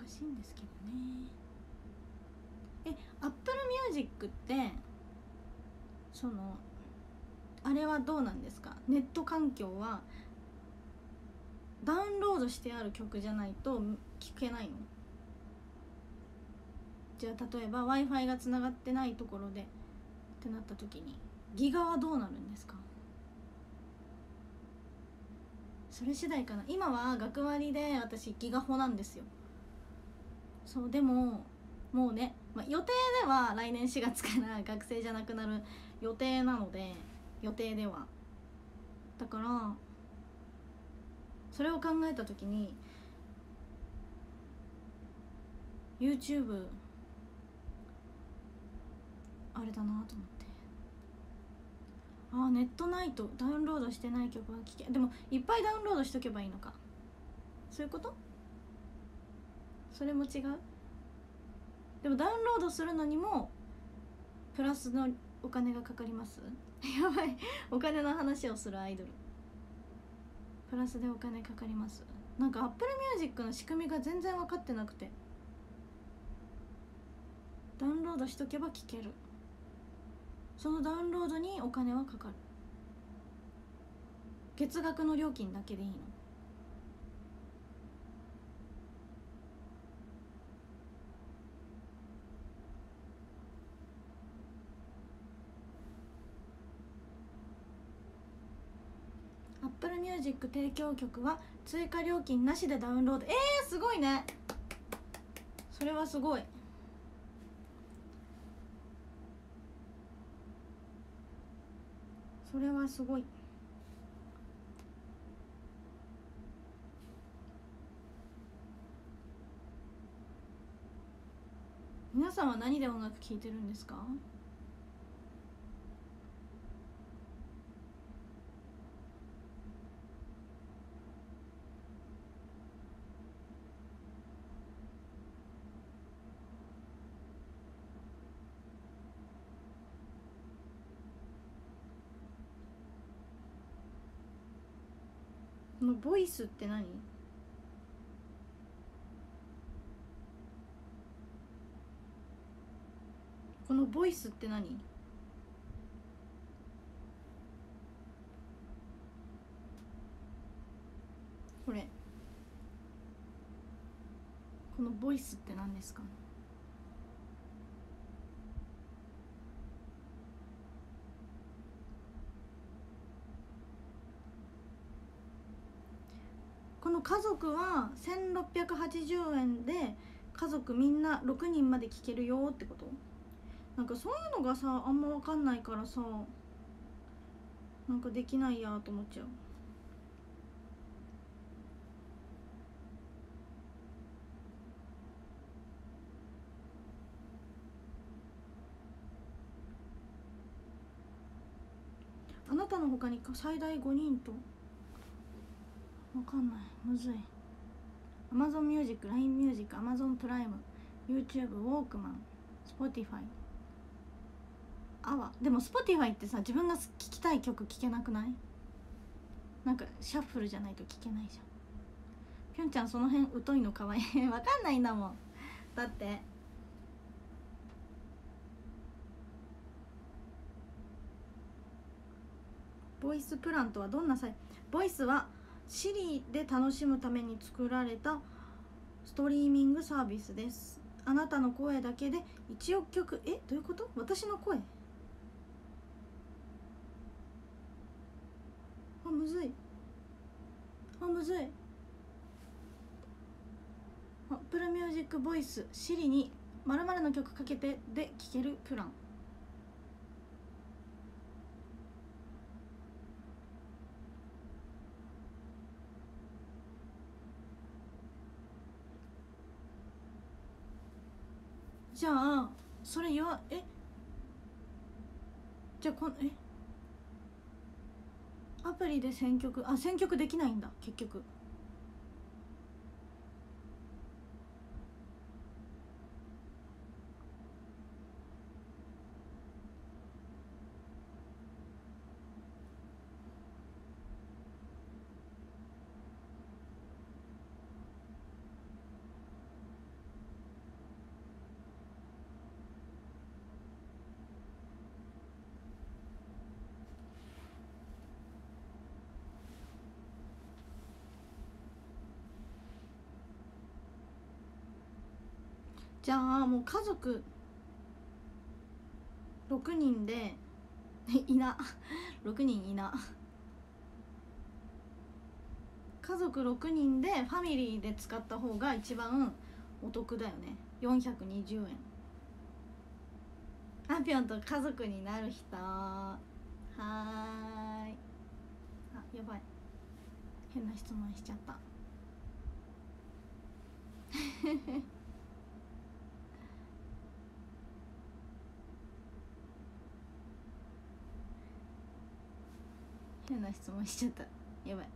しいんですけどね。え、Apple Music ってそのあれはどうなんですか？ネット環境はダウンロードしてある曲じゃないと聞けないの？じゃあ例えば Wi-Fi がつながってないところでってなった時にギガはどうなるんですか？それ次第かな。今は学割で私ギガホなんですよ。そう、でももうね、まあ、予定では来年しがつから学生じゃなくなる予定なので、予定ではだからそれを考えた時に YouTube あれだなと思って、あーネットないとダウンロードしてない曲は聴け、でもいっぱいダウンロードしとけばいいのか、そういうこと？それも違う？でもダウンロードするのにもプラスのお金がかかりますやばい、お金の話をするアイドル、プラスでお金かかります。なんか Apple Music の仕組みが全然分かってなくて、ダウンロードしとけば聴ける、そのダウンロードにお金はかかる、月額の料金だけでいいの？Apple Music 提供曲は追加料金なしでダウンロード。えー、すごいね、それはすごい。それはすごい。皆さんは何で音楽聴いてるんですか？このボイスって何？このボイスって何？これ、このボイスって何ですか？この家族はせんろっぴゃくはちじゅうえんで家族みんなろくにんまで聞けるよってこと？なんかそういうのがさあんま分かんないからさ、なんかできないやと思っちゃう。あなたの他に最大ごにんと、分かんない、むずい。 Amazon Music、 ライン Music、 Amazon プライム、 YouTube、 ウォークマン、 Spotify、 アワでも Spotify ってさ自分が聴きたい曲聴けなくない？なんかシャッフルじゃないと聴けないじゃん。ぴょんちゃんその辺疎いのかわいい分かんないんだもん。だってボイスプランとはどんなサイボイスは Siri で楽しむために作られたストリーミングサービスです。あなたの声だけでいちおくきょく、え、どういうこと？私の声？あ、むずい、あ、むずい。Apple Music Voice Siri に〇〇の曲かけてで聴けるプラン。じゃあそれよ、えじゃあこんえアプリで選曲、あ、選曲できないんだ結局。 じゃあもう家族ろくにんでいなろくにんいな家族ろくにんでファミリーで使った方が一番お得だよね。よんひゃくにじゅうえん。あぴょんと家族になる人、はーい。あ、やばい、変な質問しちゃった変な質問しちゃった。やばい、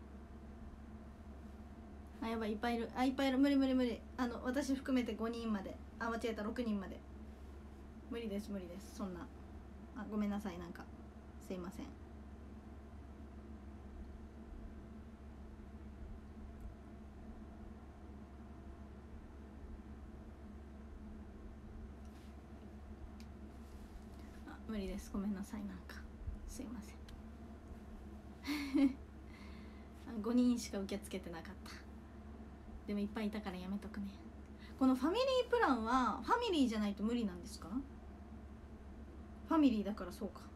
あ、やばい、いっぱいいる、あ、いっぱいいる、無理無理無理、あの私含めてごにんまで、あ、間違えた、ろくにんまで無理です無理です、そんな。あ、ごめんなさい、なんかすいません。あ、無理です、ごめんなさい、なんかすいませんごにんしか受け付けてなかった。でもいっぱいいたからやめとくね。このファミリープランはファミリーじゃないと無理なんですか？ファミリーだからそうか。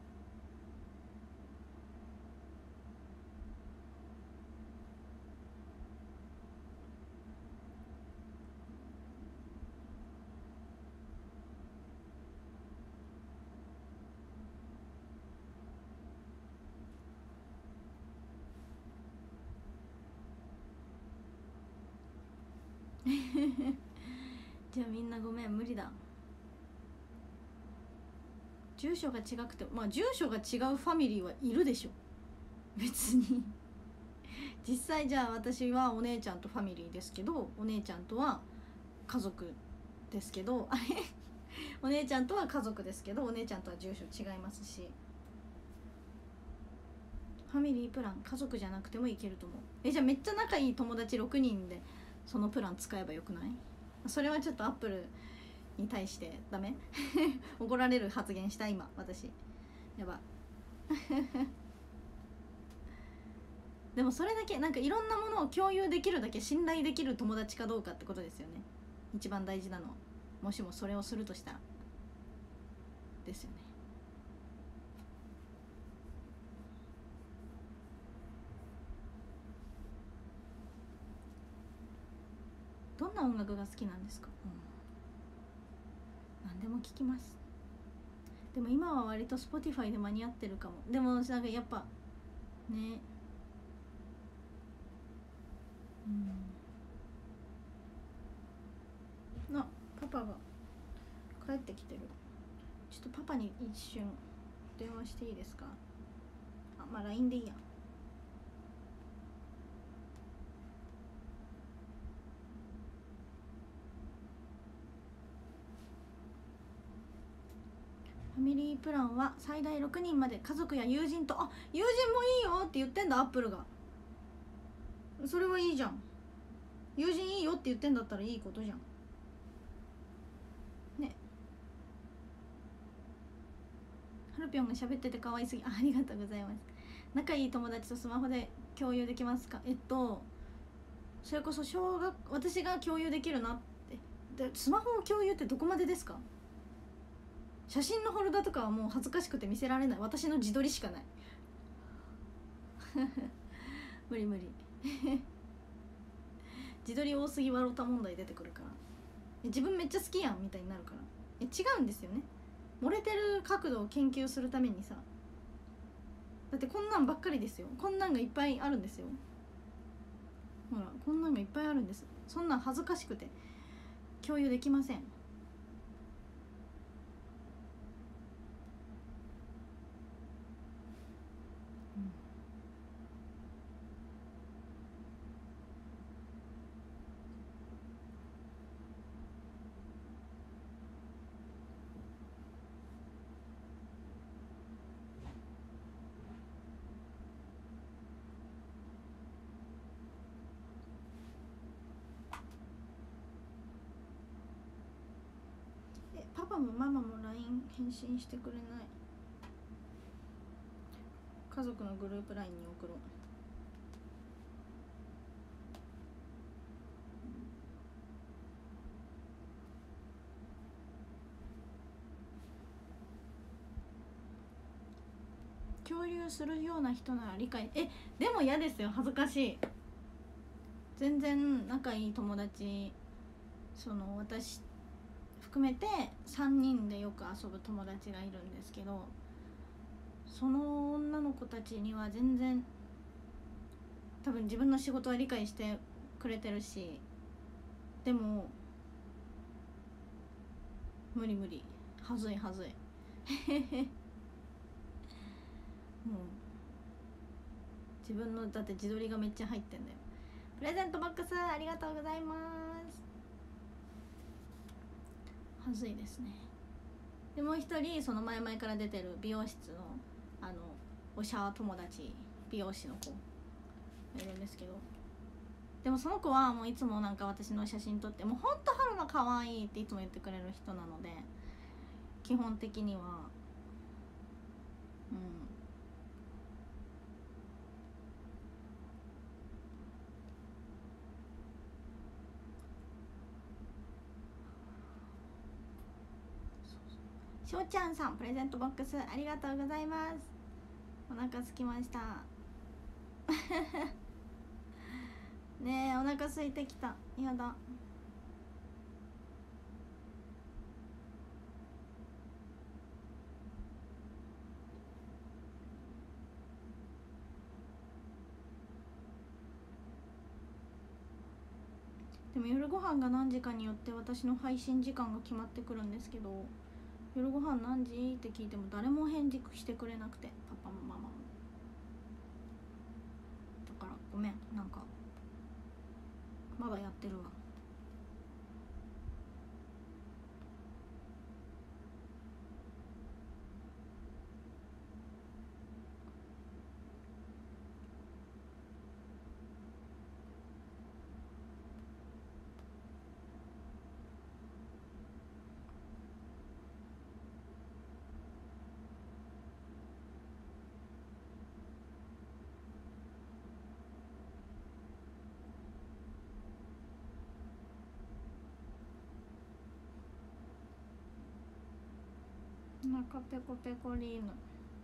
じゃあみんなごめん、無理だ。住所が違くて、まあ住所が違うファミリーはいるでしょ別に実際じゃあ私はお姉ちゃんとファミリーですけど、お姉ちゃんとは家族ですけど、あれお姉ちゃんとは家族ですけど、お姉ちゃんとは住所違いますし、ファミリープラン家族じゃなくてもいけると思う。え、じゃあめっちゃ仲いい友達ろくにんでそのプラン使えばよくない？それはちょっとアップルに対してダメ怒られる発言した今私、やばでもそれだけなんかいろんなものを共有できるだけ信頼できる友達かどうかってことですよね、一番大事なの。もしもそれをするとしたらですよね。どんな音楽が好きなんですか？うん、何でも聞きます。でも今は割と Spotify で間に合ってるかも。でもなんかやっぱね、うん、あ、パパが帰ってきてる。ちょっとパパに一瞬電話していいですか？あ、まあ ライン でいいや。ファミリープランは最大ろくにんまで、家族や友人と。あ、友人もいいよって言ってんだアップルが。それはいいじゃん。友人いいよって言ってんだったらいいことじゃんね。ハルピョンが喋ってて可愛すぎ。 あ, ありがとうございます。仲いい友達とスマホで共有できますか？えっとそれこそ小学私が共有できるなって。でスマホを共有ってどこまでですか？写真のフォルダとかはもう恥ずかしくて見せられない。私の自撮りしかない無理無理自撮り多すぎ笑った問題出てくるから、自分めっちゃ好きやんみたいになるから。え、違うんですよね。漏れてる角度を研究するためにさ、だってこんなんばっかりですよ。こんなんがいっぱいあるんですよ。ほらこんなんがいっぱいあるんです。そんなん恥ずかしくて共有できません。パパもママも ライン 返信してくれない。家族のグループ ライン に送ろう。 共有するような人なら理解。えでも嫌ですよ、恥ずかしい。全然仲いい友達、その私含めてさんにんでよく遊ぶ友達がいるんですけど、その女の子たちには全然多分自分の仕事は理解してくれてるし、でも無理無理、はずいはずいもう自分のだって自撮りがめっちゃ入ってんだよ。プレゼントボックスありがとうございます。はずいですね。でもう一人その前々から出てる美容室のあのおしゃ友達、美容師の子がいるんですけど、でもその子はもういつもなんか私の写真撮ってもうほんと春菜かわいいっていつも言ってくれる人なので、基本的にはうんしょうちゃんさんプレゼントボックスありがとうございます。お腹空きましたねえ、お腹空いてきた。やだ。でも夜ご飯が何時かによって私の配信時間が決まってくるんですけど、夜ご飯何時って聞いても誰も返事してくれなくて、パパもママも。だからごめん、なんかまだやってるわ。お腹ペコペコリーヌ。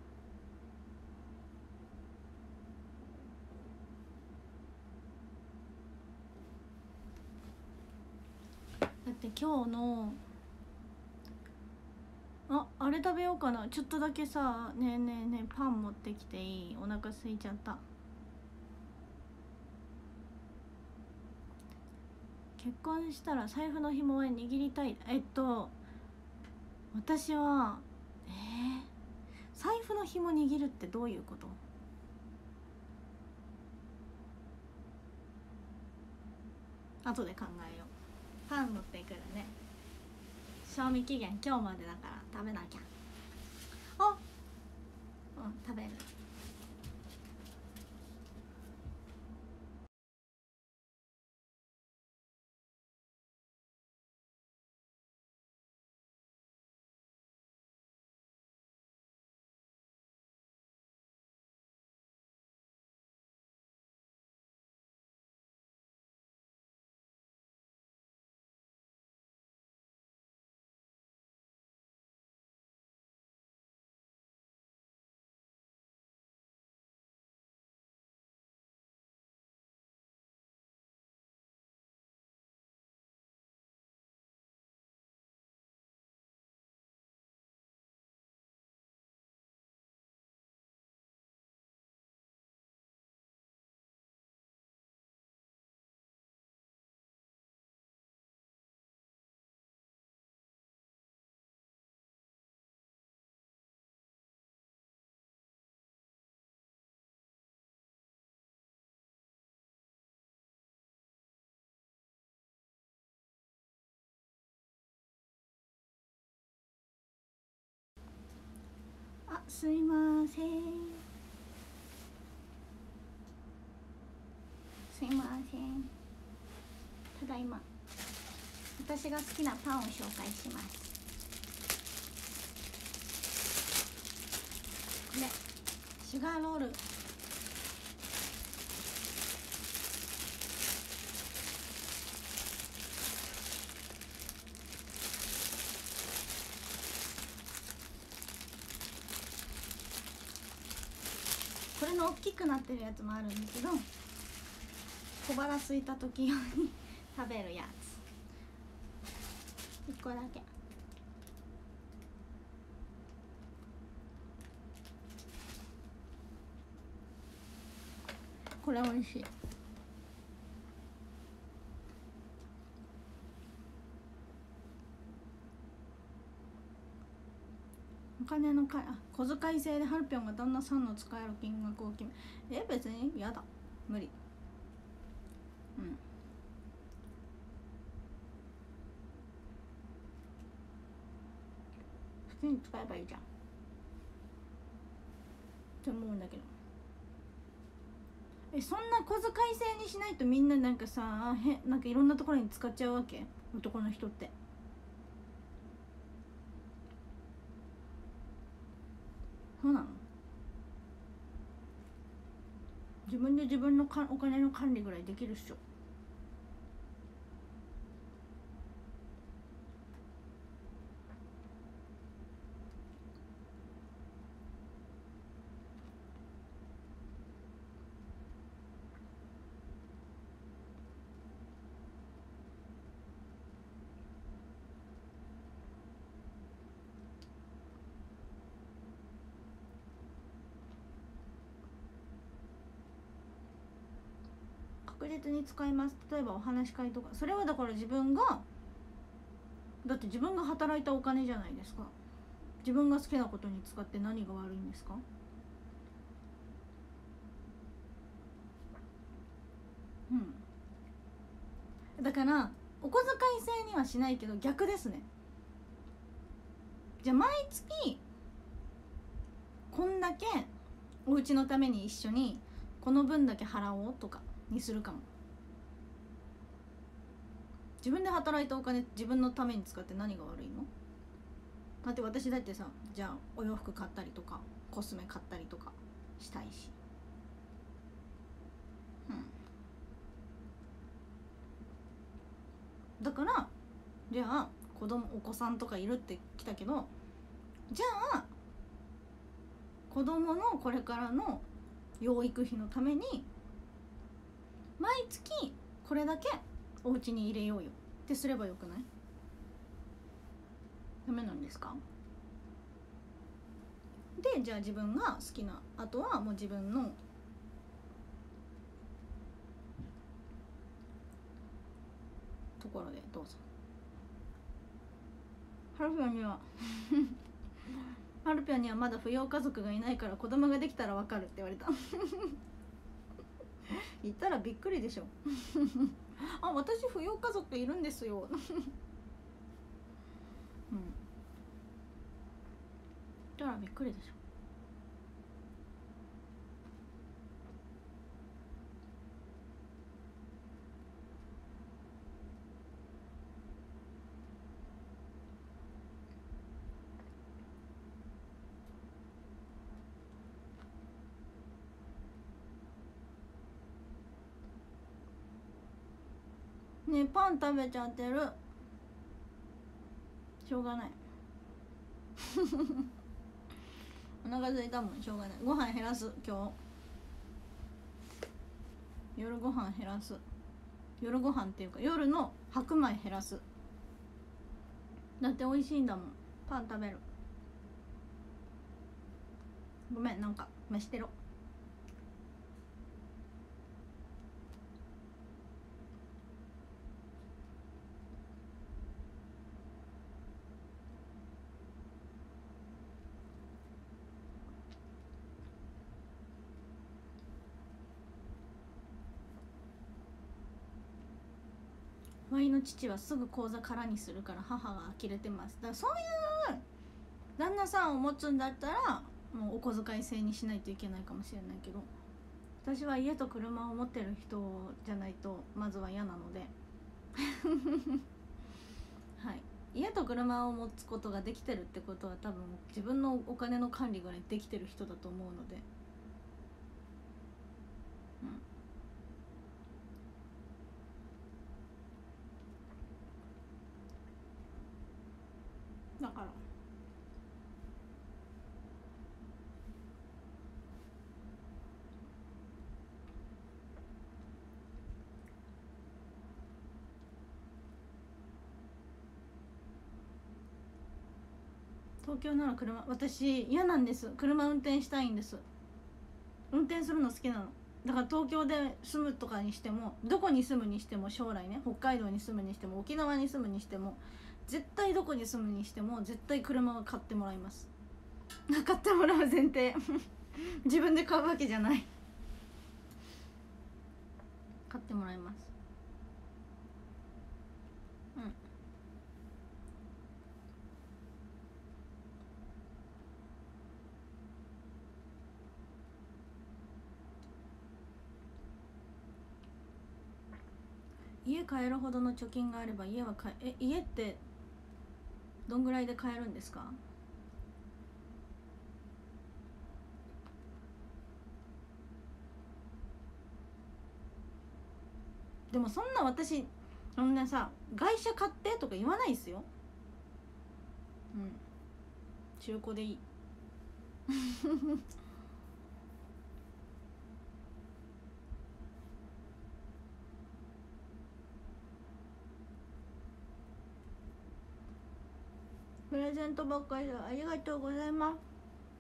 だって今日のああれ食べようかな。ちょっとだけさ、ねえねえねえパン持ってきていい？お腹空いちゃった。結婚したら財布の紐は握りたい。えっと私はえー、財布の紐握るってどういうこと？後で考えよう。パン持ってくるね。賞味期限今日までだから食べなきゃ。あ、うん食べる。あ、すいませんすいません。ただいま。私が好きなパンを紹介します。これシュガーロール。 の大きくなってるやつもあるんだけど、小腹空いた時用に食べるやついっこだけ。これ美味しい。お金のかあ小遣い制でハルピョンが旦那さんの使える金額を決め、え別にやだ、無理。うん普通に使えばいいじゃんって思うんだけど、えそんな小遣い制にしないとみんななんかさ、へなんかいろんなところに使っちゃうわけ、男の人って。そうなの？自分で自分のかお金の管理ぐらいできるっしょ。確実に使います。例えばお話し会とか、それはだから自分がだって自分が働いたお金じゃないですか。自分が好きなことに使って何が悪いんですか？うんだからお小遣い制にはしないけど逆ですね。じゃあ毎月こんだけお家のために一緒にこの分だけ払おうとかにするかも。自分で働いたお金自分のために使って何が悪いの？だって私だってさ、じゃあお洋服買ったりとかコスメ買ったりとかしたいし、うんだからじゃあ子供お子さんとかいるってきたけど、じゃあ子供のこれからの養育費のために毎月これだけお家に入れようよってすればよくない？ダメなんですか？でじゃあ自分が好きな、あとはもう自分のところでどうぞ。ハルピョンにはハルピョンにはまだ扶養家族がいないから子供ができたらわかるって言われた言ったらびっくりでしょあ、私扶養家族いるんですようん言ったらびっくりでしょ。ねえパン食べちゃってる。しょうがないお腹空いたもん、しょうがない。ご飯減らす。今日夜ご飯減らす。夜ご飯っていうか夜の白米減らす。だって美味しいんだもん。パン食べる。ごめん、なんか飯してろ。ワイの父はすぐ口座空にするから母が呆れてます。だからそういう旦那さんを持つんだったらもうお小遣い制にしないといけないかもしれないけど、私は家と車を持ってる人じゃないとまずは嫌なのではい家と車を持つことができてるってことは多分自分のお金の管理ができてる人だと思うので、うんだから東京なら車、私嫌なんです。車運転したいんです。運転するの好きなの。だから東京で住むとかにしても、どこに住むにしても、将来ね、北海道に住むにしても沖縄に住むにしても、絶対どこに住むにしても絶対車は買ってもらいます。買ってもらう前提自分で買うわけじゃない買ってもらいます。うん。家買えるほどの貯金があれば家は買え、え、家ってどんぐらいで買えるんですか？でもそんな私そんなさ、外車買ってとか言わないですよ。うん、中古でいいプレゼントばっかりでありがとうございます。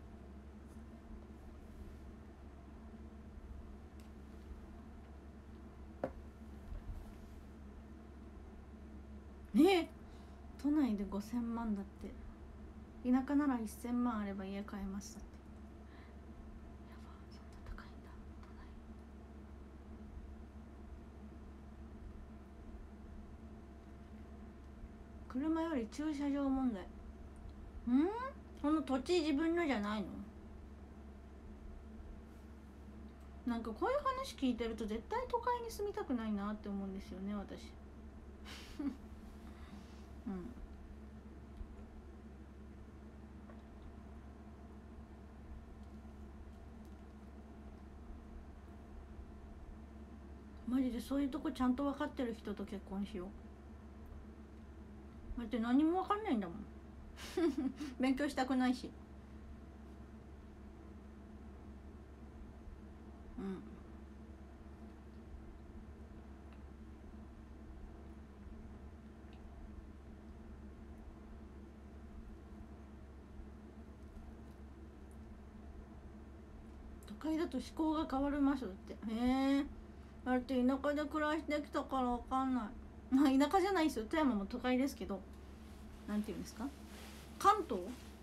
え、都内でごせんまんだって。田舎ならせんまんあれば家買えましたって。やば、そんな高いんだ都内。車より駐車場問題。ん？その土地自分のじゃないの？なんかこういう話聞いてると絶対都会に住みたくないなって思うんですよね、私うん。マジでそういうとこちゃんと分かってる人と結婚しよう。だって何も分かんないんだもん勉強したくないし。うん。都会だと思考が変わりますって。へえ。だって田舎で暮らしてきたから分かんない。まあ田舎じゃないですよ、富山も都会ですけど、なんていうんですか、関東。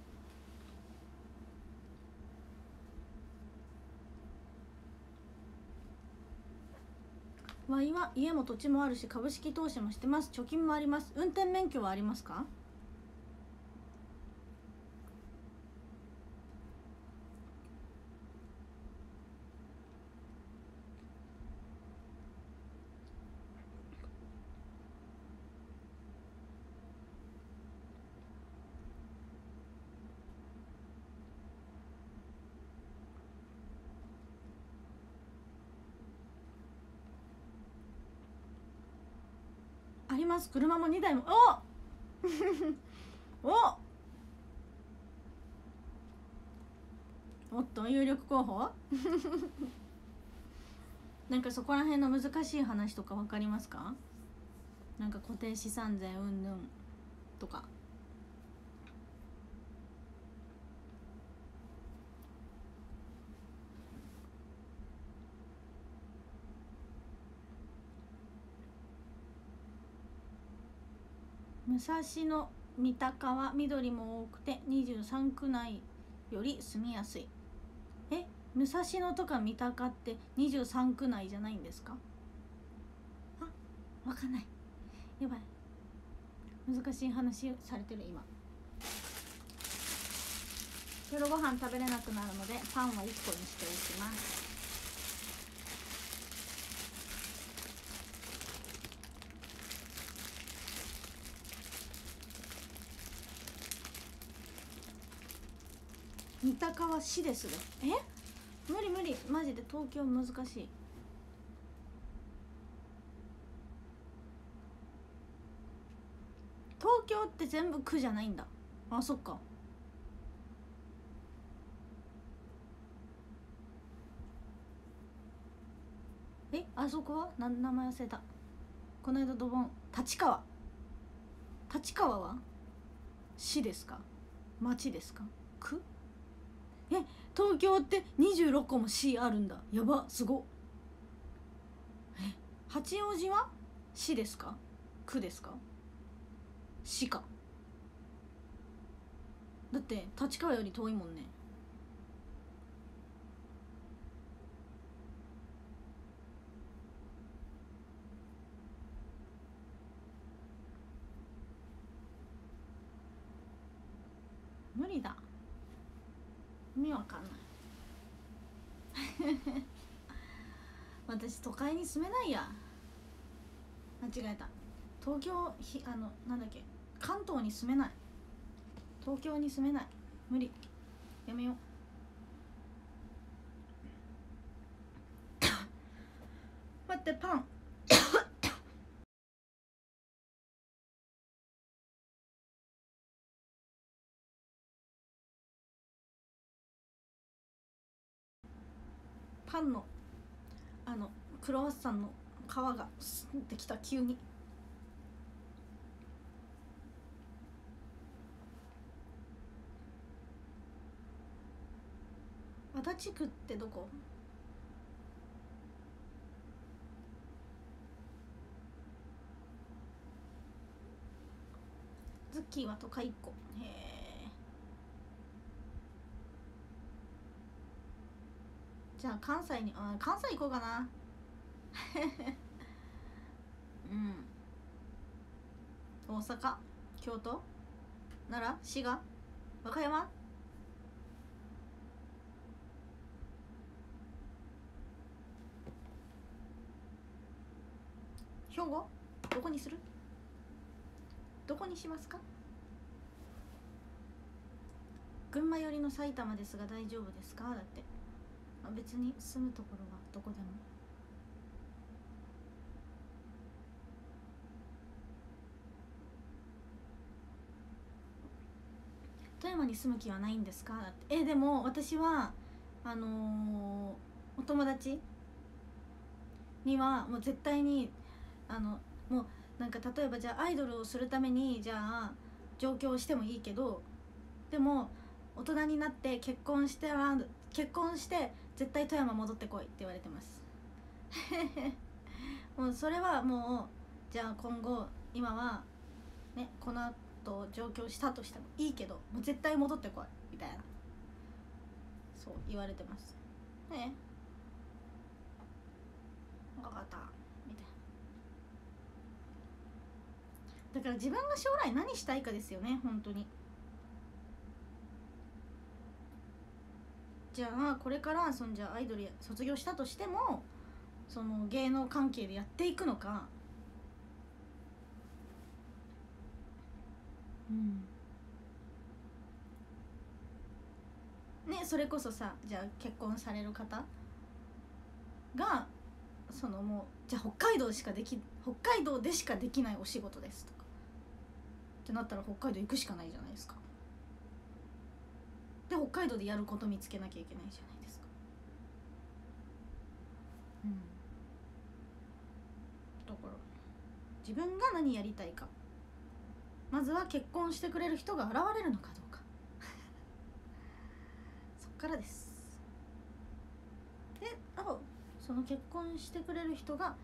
わいは家も土地もあるし株式投資もしてます。貯金もあります。運転免許はありますか？あります。車もにだいも。おおおっと有力候補なんかそこら辺の難しい話とか分かりますか？なんか固定資産税うんぬんとか。武蔵野三鷹は緑も多くてにじゅうさんく内より住みやすい。え、武蔵野とか三鷹ってにじゅうさんく内じゃないんですか？あ、わかんない。やばい、難しい話されてる今。夜ご飯食べれなくなるのでパンはいっこにしておきます。三鷹は市ですね。え、無理無理、マジで東京難しい。東京って全部区じゃないんだ。あ、そっか。え、あそこはな、名前忘れた。この間ドボン、立川。立川は市ですか？ 町ですか？区？え、東京ってにじゅうろっこも市あるんだ。やば、すごっ。え、八王子は市ですか？区ですか？市か。だって立川より遠いもんね。無理だ、意味わかんない私都会に住めないや。間違えた。東京ひあのなんだっけ、関東に住めない。東京に住めない、無理、やめよう待って、パンパンのあのクロワッサンの皮がスンってきた、急に。足立区ってどこ？ズッキーは都会っ子。へえ。じゃあ関西に、あ、関西行こうかなうん大阪、京都、奈良、滋賀、和歌山、兵庫、どこにする？どこにしますか？群馬寄りの埼玉ですが大丈夫ですか？だって。あ、別に住むところはどこでも。富山に住む気はないんですか？だって。え、でも私はあのー、お友達にはもう絶対にあのもうなんか例えばじゃあアイドルをするためにじゃあ上京してもいいけど、でも大人になって結婚してら結婚して絶対富山戻ってこいって言われてますもうそれはもうじゃあ今後今はねこの後上京したとしてもいいけどもう絶対戻ってこいみたいな、そう言われてますね。分かったみたいな。だから自分が将来何したいかですよね、本当に。じゃあこれからそのじゃあアイドル卒業したとしてもその芸能関係でやっていくのか、うんね、それこそさ、じゃあ結婚される方がそのもうじゃあ北海道しかでき北海道でしかできないお仕事ですとかってなったら北海道行くしかないじゃないですか。で北海道でやること見つけなきゃいけないじゃないですか。うんだから自分が何やりたいか、まずは結婚してくれる人が現れるのかどうかそっからです。で、あその結婚してくれる人が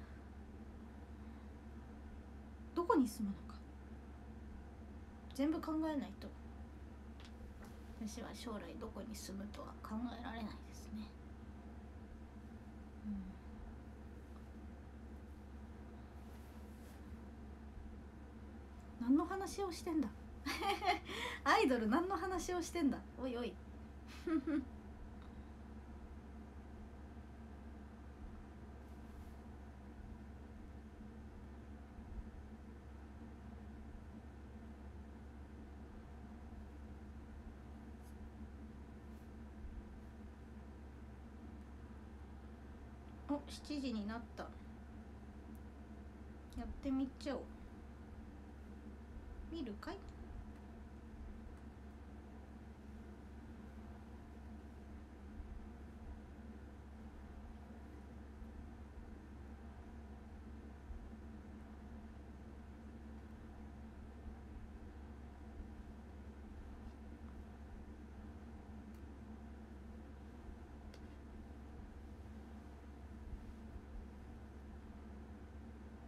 どこに住むのか全部考えないと私は将来どこに住むとは考えられないですね。うん、何の話をしてんだアイドル何の話をしてんだ、おいおいお、しちじになった。やってみちゃおう。見るかい？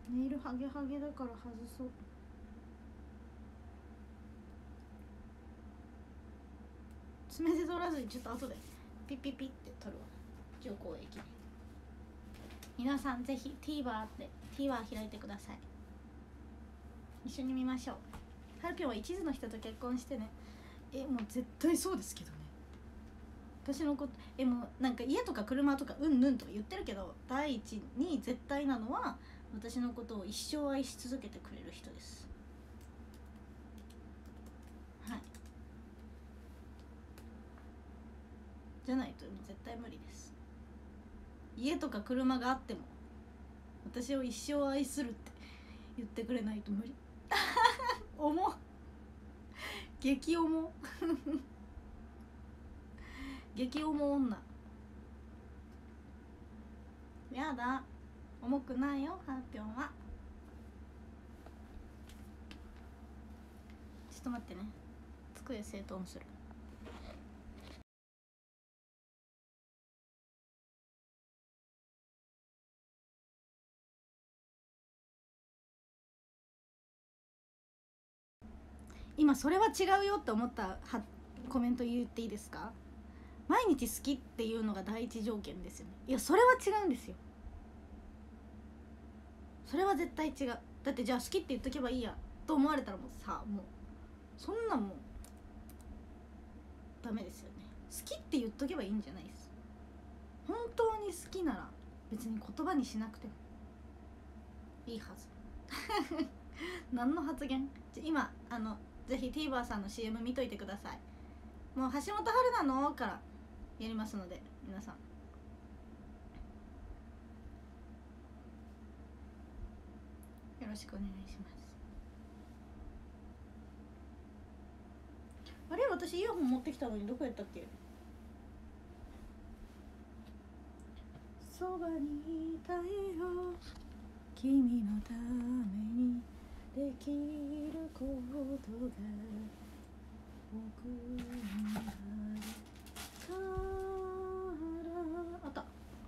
ネイルハゲハゲだから外そう。爪で取らずにちょっと後でピッピッピッって取るわ。除光液。皆さんぜひ TVer って TVer 開いてください。一緒に見ましょう。はるぴょんは一途の人と結婚してね。えもう絶対そうですけどね。私のことえもうなんか家とか車とかうんぬんとか言ってるけど、第一に絶対なのは私のことを一生愛し続けてくれる人です。はい。じゃないと絶対無理です。家とか車があっても私を一生愛するって言ってくれないと無理。重っ。激重。激重女。やだ、重くないよはーぴょんは。ちょっと待ってね、机整頓する。今それは違うよって思ったはコメント言っていいですか。毎日好きっていうのが第一条件ですよね。いやそれは違うんですよ。それは絶対違う。だってじゃあ好きって言っとけばいいやと思われたらもうさ、もうそんなもんダメですよね。好きって言っとけばいいんじゃないです。本当に好きなら別に言葉にしなくてもいいはず。何の発言。今あのぜひ TVer さんの シーエム 見といてください。もう橋本春菜のからやりますので皆さんよろしくお願いします。あれ私イヤホン持ってきたのにどこやったっけ。そばにいたいよ君のためにできることが僕にあるからあった。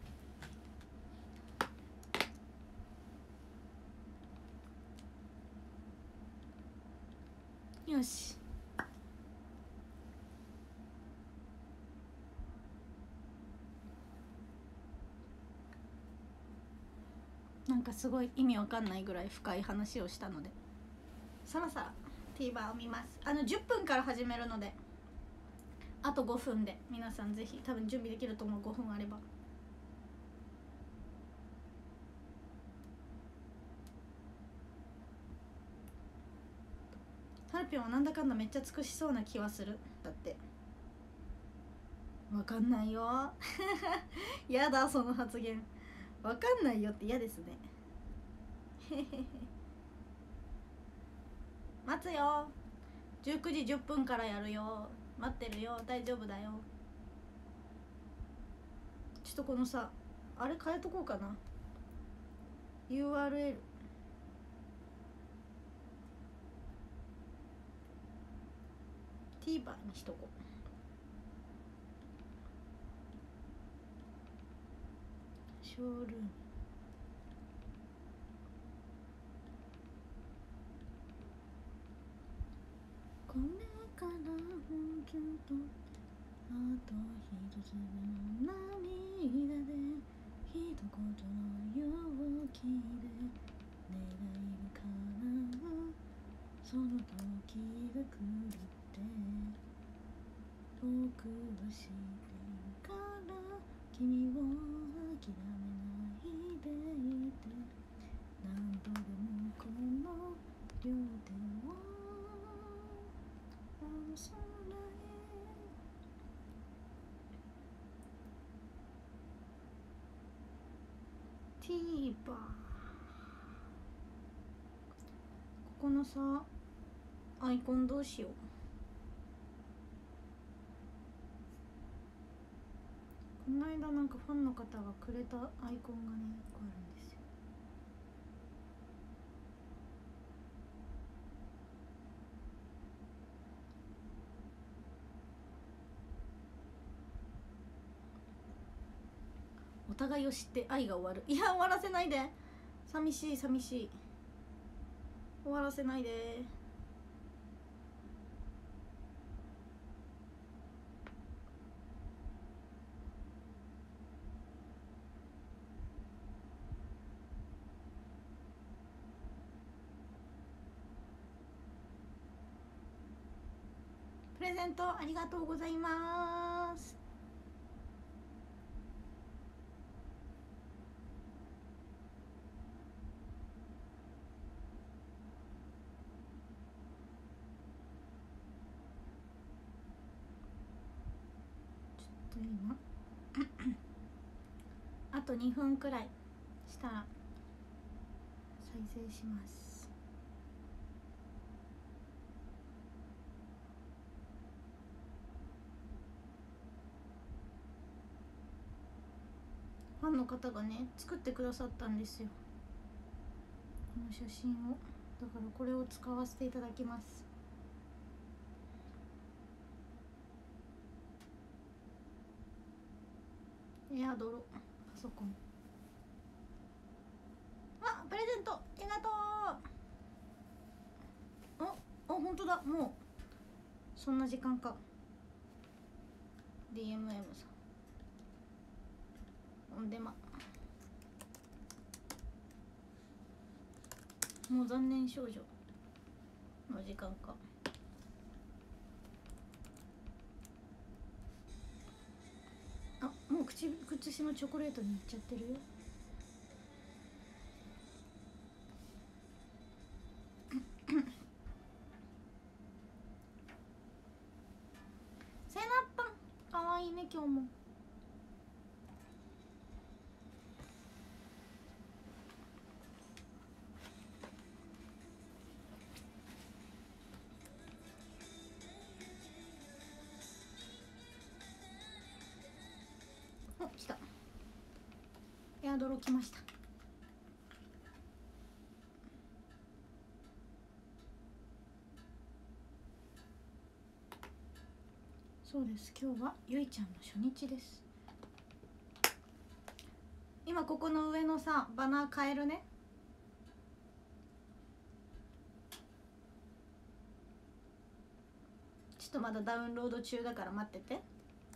よし。なんかすごい意味わかんないぐらい深い話をしたのでそろそろ TVer を見ます。あのじゅっぷんから始めるのであとごふんで皆さんぜひ多分準備できると思う。ごふんあれば。はるぴょんはなんだかんだめっちゃ尽くしそうな気はする。だってわかんないよ。やだその発言。わかんないよって嫌ですね。待つよ。じゅうくじじゅっぷんからやるよ。待ってるよ。大丈夫だよ。ちょっとこのさあれ変えとこうかな。 ユーアールエル TVer にしとこう。ショールームこれからもずっとあと一つの涙で一言の勇気で願いが叶うその時が来るって僕は知っているから君を諦めないでいて何度でもこの両手を離さない。TVer ここのさアイコンどうしよう。この間なんかファンの方がくれたアイコンがねいっこあるんですよ。お互いを知って愛が終わる。いや終わらせないで。 寂しい寂しい。終わらせないで。プレゼントありがとうございます。ちょっと今あとにふんくらいしたら再生します。ファンの方がね作ってくださったんですよ、この写真を。だからこれを使わせていただきます。エアドロパソコン。あ、プレゼントありがとう。あ、あ、本当だ、もうそんな時間か。 ディーエムエム さん、オンデマ。もう残念少女の時間か。あ、もう口口しのチョコレートにいっちゃってるよ。セナッパンかわいいね今日も。お、来た。エアドロ来ました。そうです、今日はゆいちゃんの初日です。今ここの上のさバナー変えるね。ちょっとまだダウンロード中だから待ってて。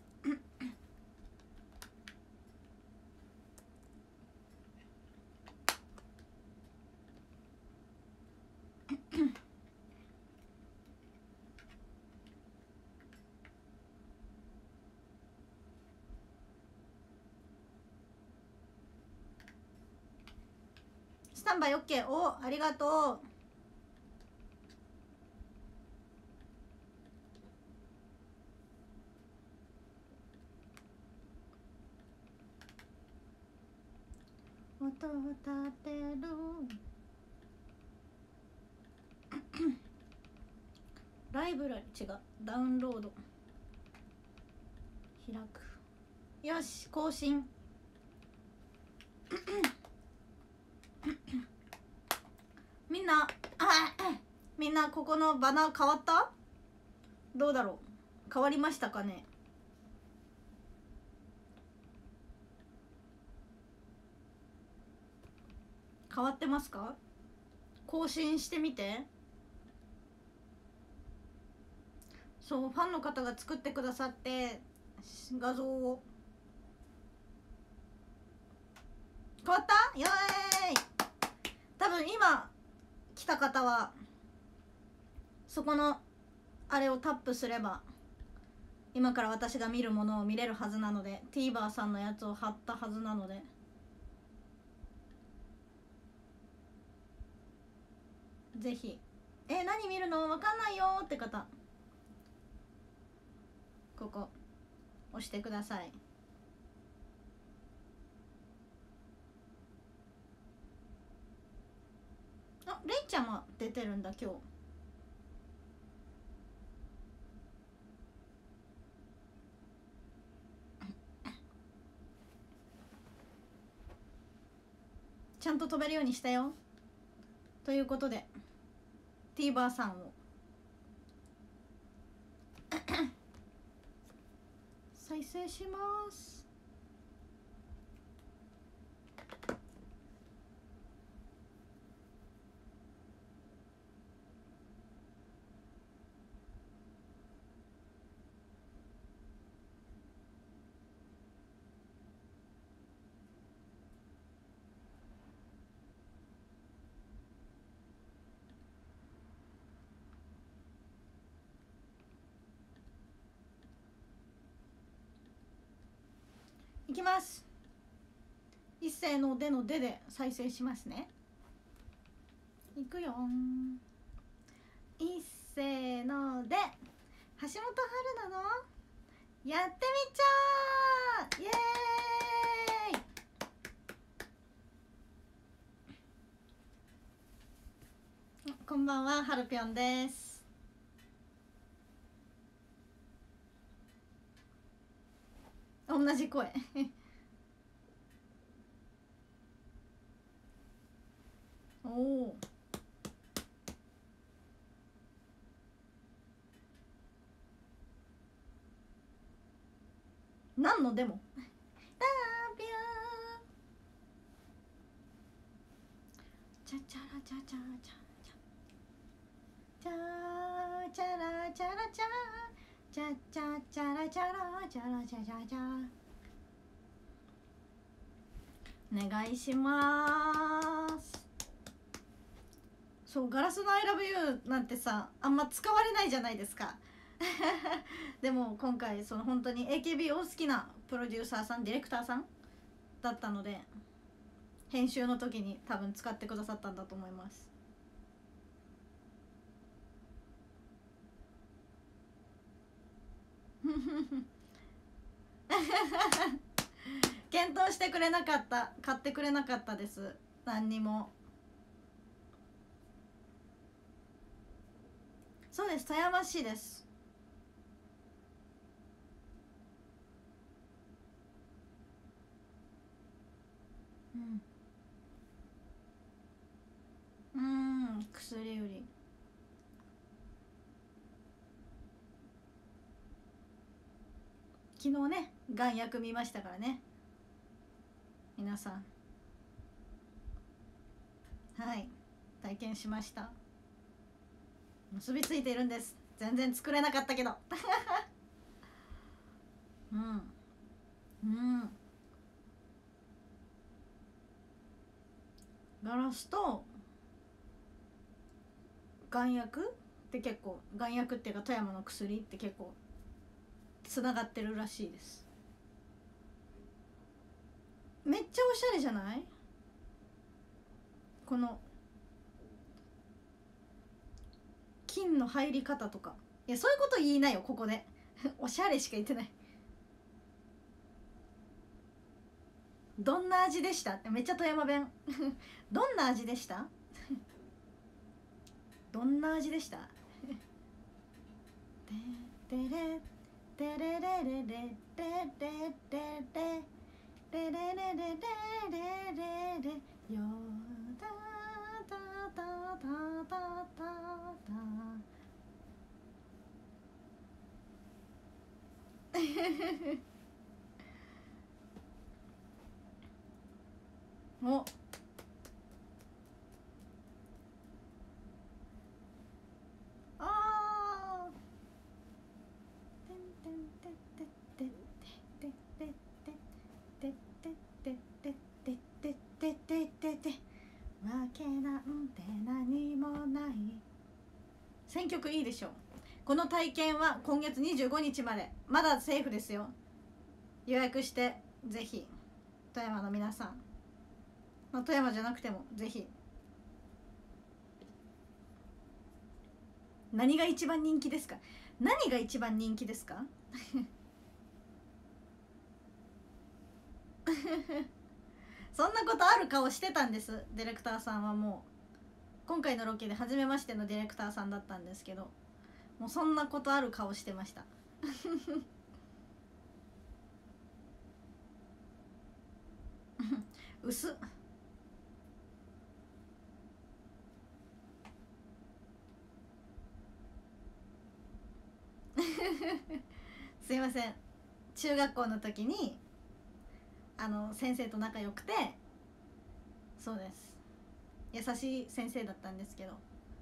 スタンバイ オーケー。 お、ありがとう。音を立てるライブラリ、違う、ダウンロード開く。よし、更新。みんなみんなここのバナー変わった？どうだろう、変わりましたかね。変わってますか？更新してみて。そう、ファンの方が作ってくださって画像を。変わった？イエーイ。多分今来た方はそこのあれをタップすれば今から私が見るものを見れるはずなので、 TVer さんのやつを貼ったはずなので、ぜひ。え、何見るの分かんないよって方、ここ押してください。あ、レイちゃんも出てるんだ今日。ちゃんと飛べるようにしたよ。ということで TVer さんを再生します。 きます。一斉のでのでで再生しますね。いくよん。一斉ので、橋本春菜のやってみちゃーイエーイ。こんばんは、はるぴょんです。同じ声おお、何のでもラビューチャチャラチャチャチャチャチャラチャラチャチャチャチャラチャラチャラチャチャチャ。お願いします。そう、ガラスの I love you なんてさ、あんま使われないじゃないですかでも今回その本当に エーケービー を好きなプロデューサーさん、ディレクターさんだったので、編集の時に多分使ってくださったんだと思います検討してくれなかった、買ってくれなかったです、何にも。そうです、富山市です。うん、うん薬売り。昨日ね、眼薬見ましたからね、皆さん。はい、体験しました。結びついているんです。全然作れなかったけどうんうんガラスと眼薬って結構、眼薬っていうか富山の薬って結構つながってるらしいです。めっちゃおしゃれじゃない？この金の入り方とか。いや、そういうこと言いなよここでおしゃれしか言ってないどんな味でしたってめっちゃ富山弁どんな味でしたどんな味でしたてれてれれれれれれれれれれれれれれれよだだだだだだおあわけなんて何もない。選曲いいでしょう。この体験は今月にじゅうごにちまで、まだセーフですよ。予約してぜひ富山の皆さん、まあ、富山じゃなくてもぜひ。何が一番人気ですか？何が一番人気ですか？そんなことある顔してたんです。ディレクターさんはもう今回のロケで初めましてのディレクターさんだったんですけど、もうそんなことある顔してました薄っすいません。中学校の時にあの先生と仲良くて、そうです、優しい先生だったんですけど、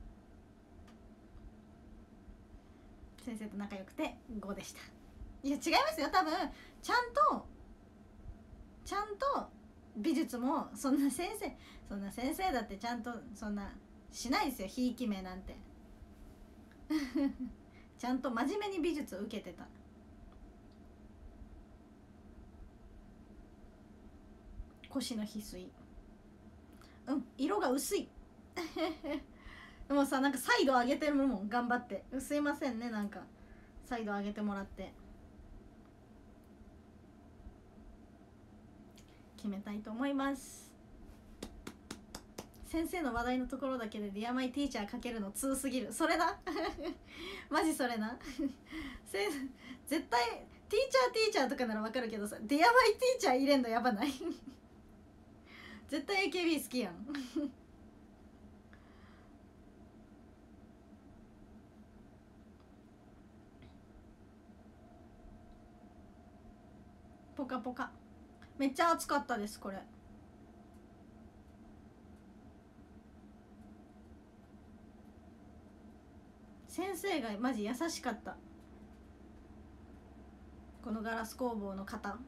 先生と仲良くてごでした。いや違いますよ、多分ちゃんとちゃんと美術もそんな先生そんな先生だってちゃんとそんなしないですよ、ひいき目なんてちゃんと真面目に美術を受けてた。 腰の翡翠。うん、色が薄いでもさ、なんかサイド上げてるもん、頑張って。すいませんね、なんかサイド上げてもらって決めたいと思います。先生の話題のところだけでディアマイティーチャーかけるの通すぎる。それなマジそれな絶対ティーチャーティーチャーとかならわかるけどさ、ディアマイティーチャー入れんのやばない絶対 エーケービー 好きやんポカポカめっちゃ暑かったです。これ先生がマジ優しかった。このガラス工房の方、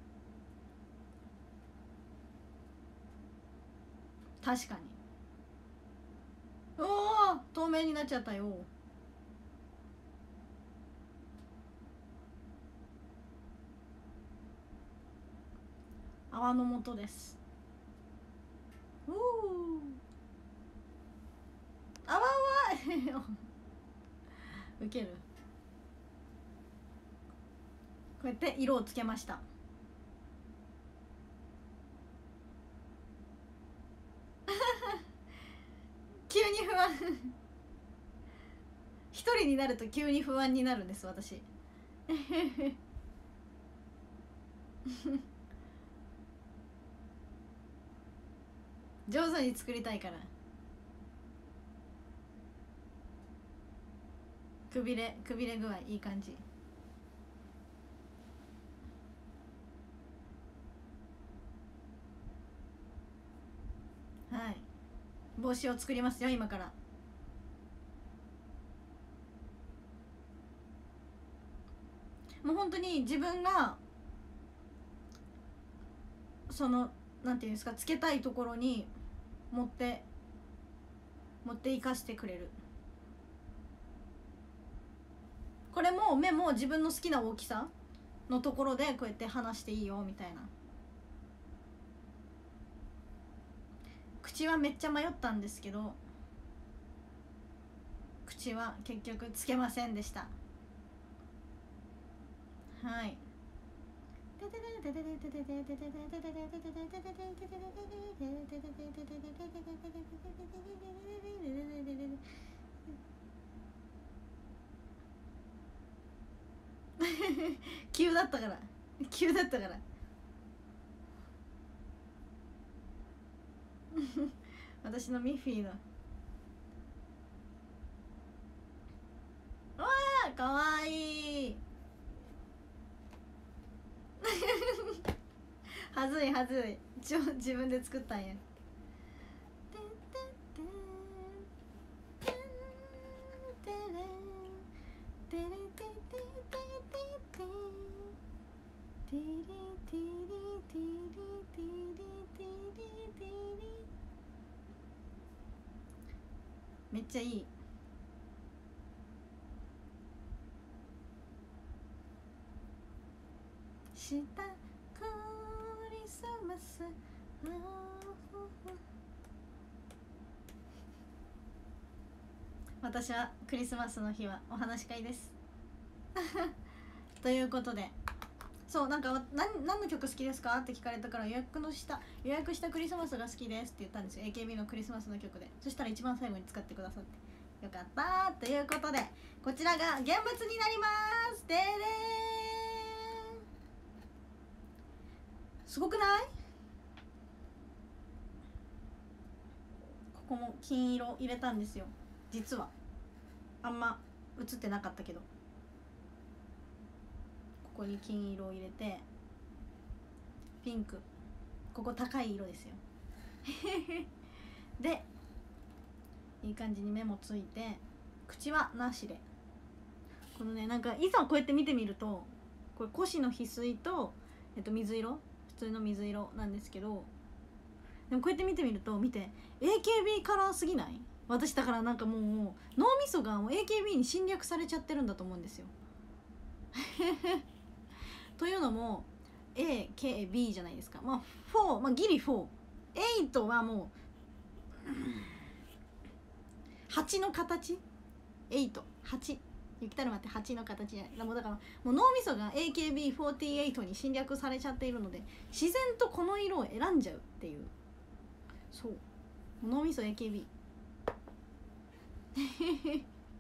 確かに。おお、透明になっちゃったよ。泡の素です。おお、泡はウケる。こうやって色をつけました。急に不安一人になると急に不安になるんです私上手に作りたいから。くびれくびれ具合いい感じ。はい、帽子を作りますよ今から。もう本当に自分がそのなんていうんですか、つけたいところに持って持っていかせてくれる。これも目も自分の好きな大きさのところでこうやって離していいよみたいな。口はめっちゃ迷ったんですけど、口は結局つけませんでした。はい。急だったから急だったから私のミッフィーのわーかわいいはずいはずい、ちょ自分で作ったんや。めっちゃいい。したクリスマス私はクリスマスの日はお話し会ですということで、そうなんか何何の曲好きですかって聞かれたから予約のした予約したクリスマスが好きですって言ったんですよ。 エーケービー のクリスマスの曲で。そしたら一番最後に使ってくださってよかったということで、こちらが現物になります。ででーん、すごくない？ここも金色入れたんですよ。実はあんま映ってなかったけど、ここに金色を入れて、ピンク、ここ高い色ですよでいい感じに目もついて、口はなしで、このねなんかいざこうやって見てみると、これ腰の翡翠と、えっと、水色、普通の水色なんですけど、でもこうやって見てみると、見て エーケービー カラーすぎない？私だからなんかもう脳みそがもう エーケービー に侵略されちゃってるんだと思うんですよというのもエーケービー じゃないですか。まあよん、まあギリよん、はちはもうはちの形、はち、はち、雪だるまってはちの形じゃない。もうだからもう脳みそが エーケービーよんじゅうはち に侵略されちゃっているので、自然とこの色を選んじゃうっていう。そう、脳みそ エーケービー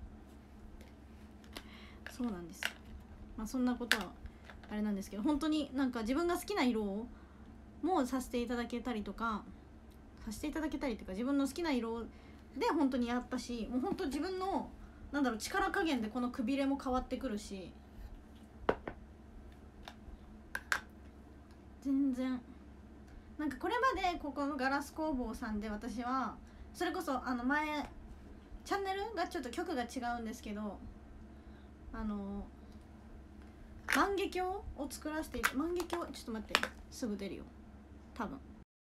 そうなんですよ。まあそんなことはあれなんですけど、本当になんか自分が好きな色をもさせていただけたりとかさせていただけたりとか自分の好きな色で本当にやったし、もう本当自分のなんだろう力加減でこのくびれも変わってくるし、全然なんかこれまでここのガラス工房さんで私はそれこそあの前チャンネルがちょっと曲が違うんですけど、あの万華鏡を作らせて、万華鏡ちょっと待って、すぐ出るよ多分。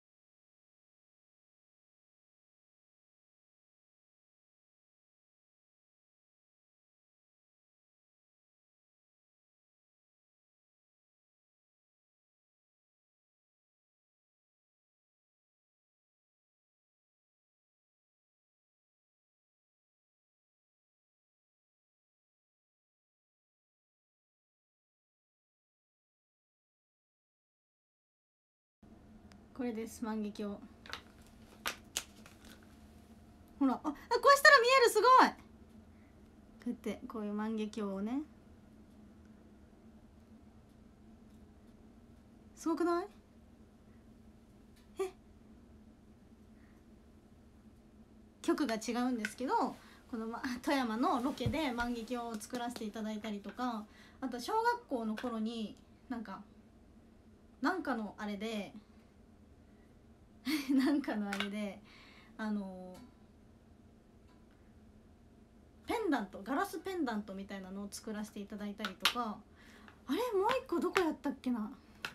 これです、万華鏡。ほら、あ、こうしたら見える、すごい。こうやってこういう万華鏡をね、すごくない？え、曲が違うんですけど、この、ま、富山のロケで万華鏡を作らせていただいたりとか、あと小学校の頃になんかなんかのあれでなんかのあれであのペンダント、ガラスペンダントみたいなのを作らせていただいたりとか、あれもう一個どこやったっけな、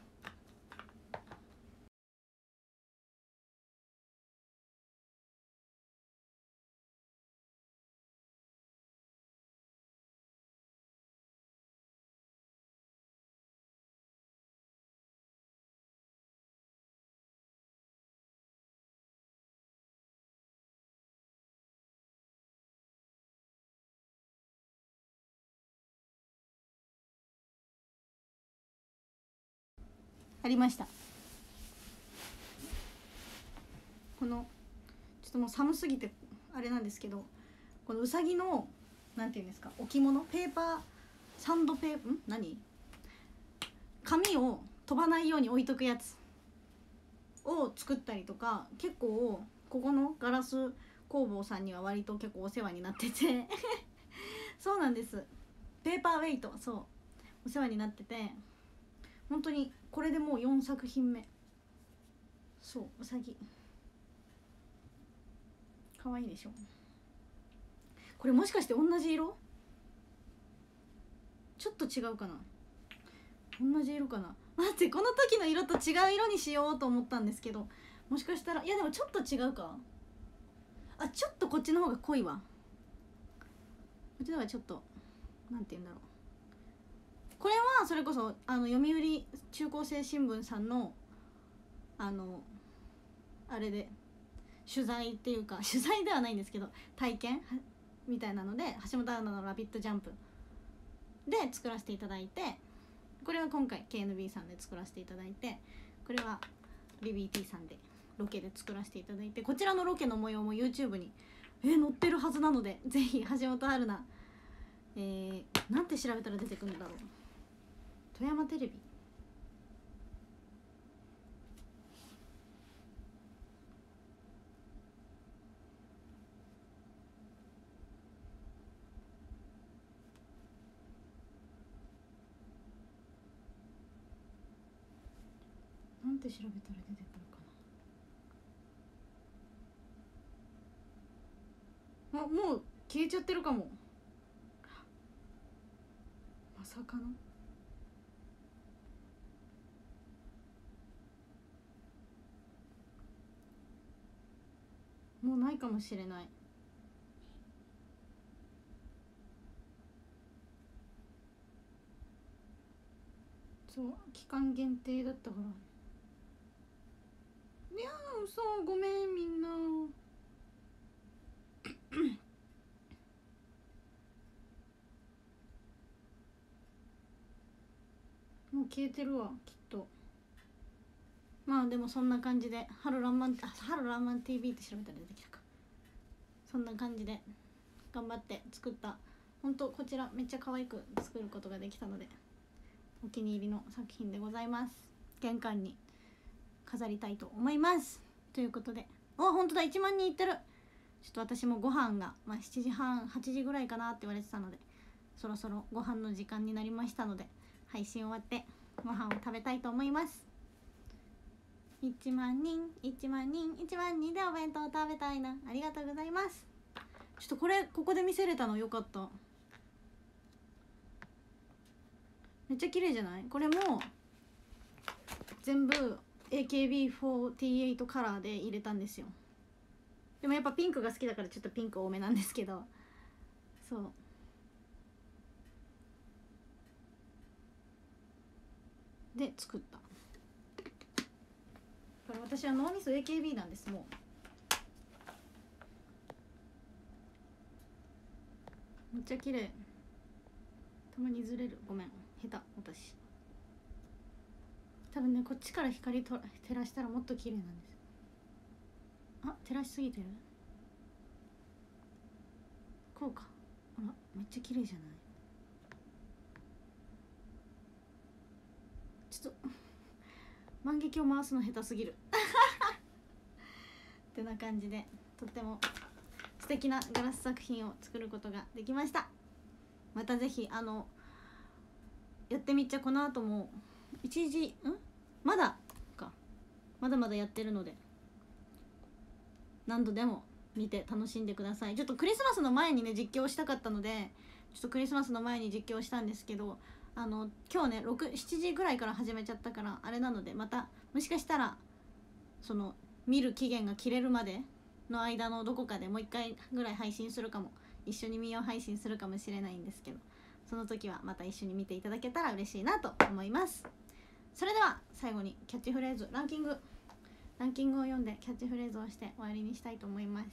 ありました。このちょっともう寒すぎてあれなんですけど、このうさぎのなんていうんですか、置物、ペーパーサンドペーん何紙を飛ばないように置いとくやつを作ったりとか、結構ここのガラス工房さんには割と結構お世話になっててそうなんです、ペーパーウェイト、そうお世話になってて、本当にこれでもうよんさく品目。そう、うさぎかわいいでしょ。これもしかして同じ色？ちょっと違うかな、同じ色かな。待って、この時の色と違う色にしようと思ったんですけど、もしかしたら、いやでもちょっと違うか。あ、ちょっとこっちの方が濃いわ。こっちの方がちょっとなんて言うんだろう。これはそれこそあの読売中高生新聞さんのあのあれで取材っていうか取材ではないんですけど体験みたいなので、橋本アナの「ラビットジャンプ」で作らせていただいて、これは今回 ケーエヌビー さんで作らせていただいて、これは ビービーティー さんでロケで作らせていただいて、こちらのロケの模様も YouTube にえー、載ってるはずなので、ぜひ橋本春菜、えー、なんて調べたら出てくるんだろう、富山テレビ、なんて調べたら出てくるかな。あ、もう消えちゃってるかも。まさかのもうないかもしれない。 そう期間限定だったから。いやーそうごめんみんなもう消えてるわきっと。まあでもそんな感じで春らんまんあ春らんまん ティーブイ って調べたら出てきたか。そんな感じで頑張って作った、ほんとこちらめっちゃ可愛く作ることができたのでお気に入りの作品でございます。玄関に飾りたいと思います。ということで、おほんとだいちまんにんいってる。ちょっと私もご飯が、まあ、しちじはんはちじぐらいかなって言われてたので、そろそろご飯の時間になりましたので配信終わってご飯を食べたいと思います。いちまんにんいちまんにんいちまんにんでお弁当食べたいな。ありがとうございます。ちょっとこれここで見せれたのよかった。めっちゃ綺麗じゃない？これも全部 エーケービーフォーティーエイト カラーで入れたんですよ。でもやっぱピンクが好きだからちょっとピンク多めなんですけど、そうで作った。これ私は脳みそ エーケービー なんです。もうめっちゃ綺麗。たまにずれる、ごめん下手私。多分ねこっちから光と照らしたらもっと綺麗なんです。あ照らしすぎてる。こうか。あらめっちゃ綺麗じゃない？ちょっと万華鏡回すの下手すぎるってな感じでとっても素敵なガラス作品を作ることができました。またぜひあのやってみっちゃこの後もいちじんまだかまだまだやってるので何度でも見て楽しんでください。ちょっとクリスマスの前にね実況したかったのでちょっとクリスマスの前に実況したんですけど、あの今日ねろく、しちじぐらいから始めちゃったからあれなので、またもしかしたらその見る期限が切れるまでの間のどこかでもう一回ぐらい配信するかも、一緒に見よう配信するかもしれないんですけど、その時はまた一緒に見ていただけたら嬉しいなと思います。それでは最後にキャッチフレーズランキングランキングを読んでキャッチフレーズをして終わりにしたいと思います。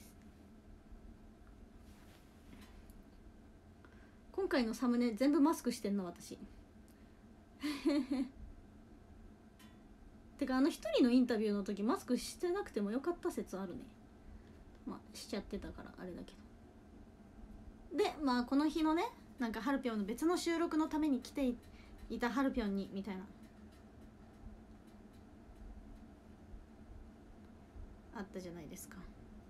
今回のサムネ全部マスクしてんの私てかあの一人のインタビューの時マスクしてなくてもよかった説あるね。まあしちゃってたからあれだけど。でまあこの日のねなんかハルピョンの別の収録のために来ていたハルピョンにみたいなあったじゃないですか。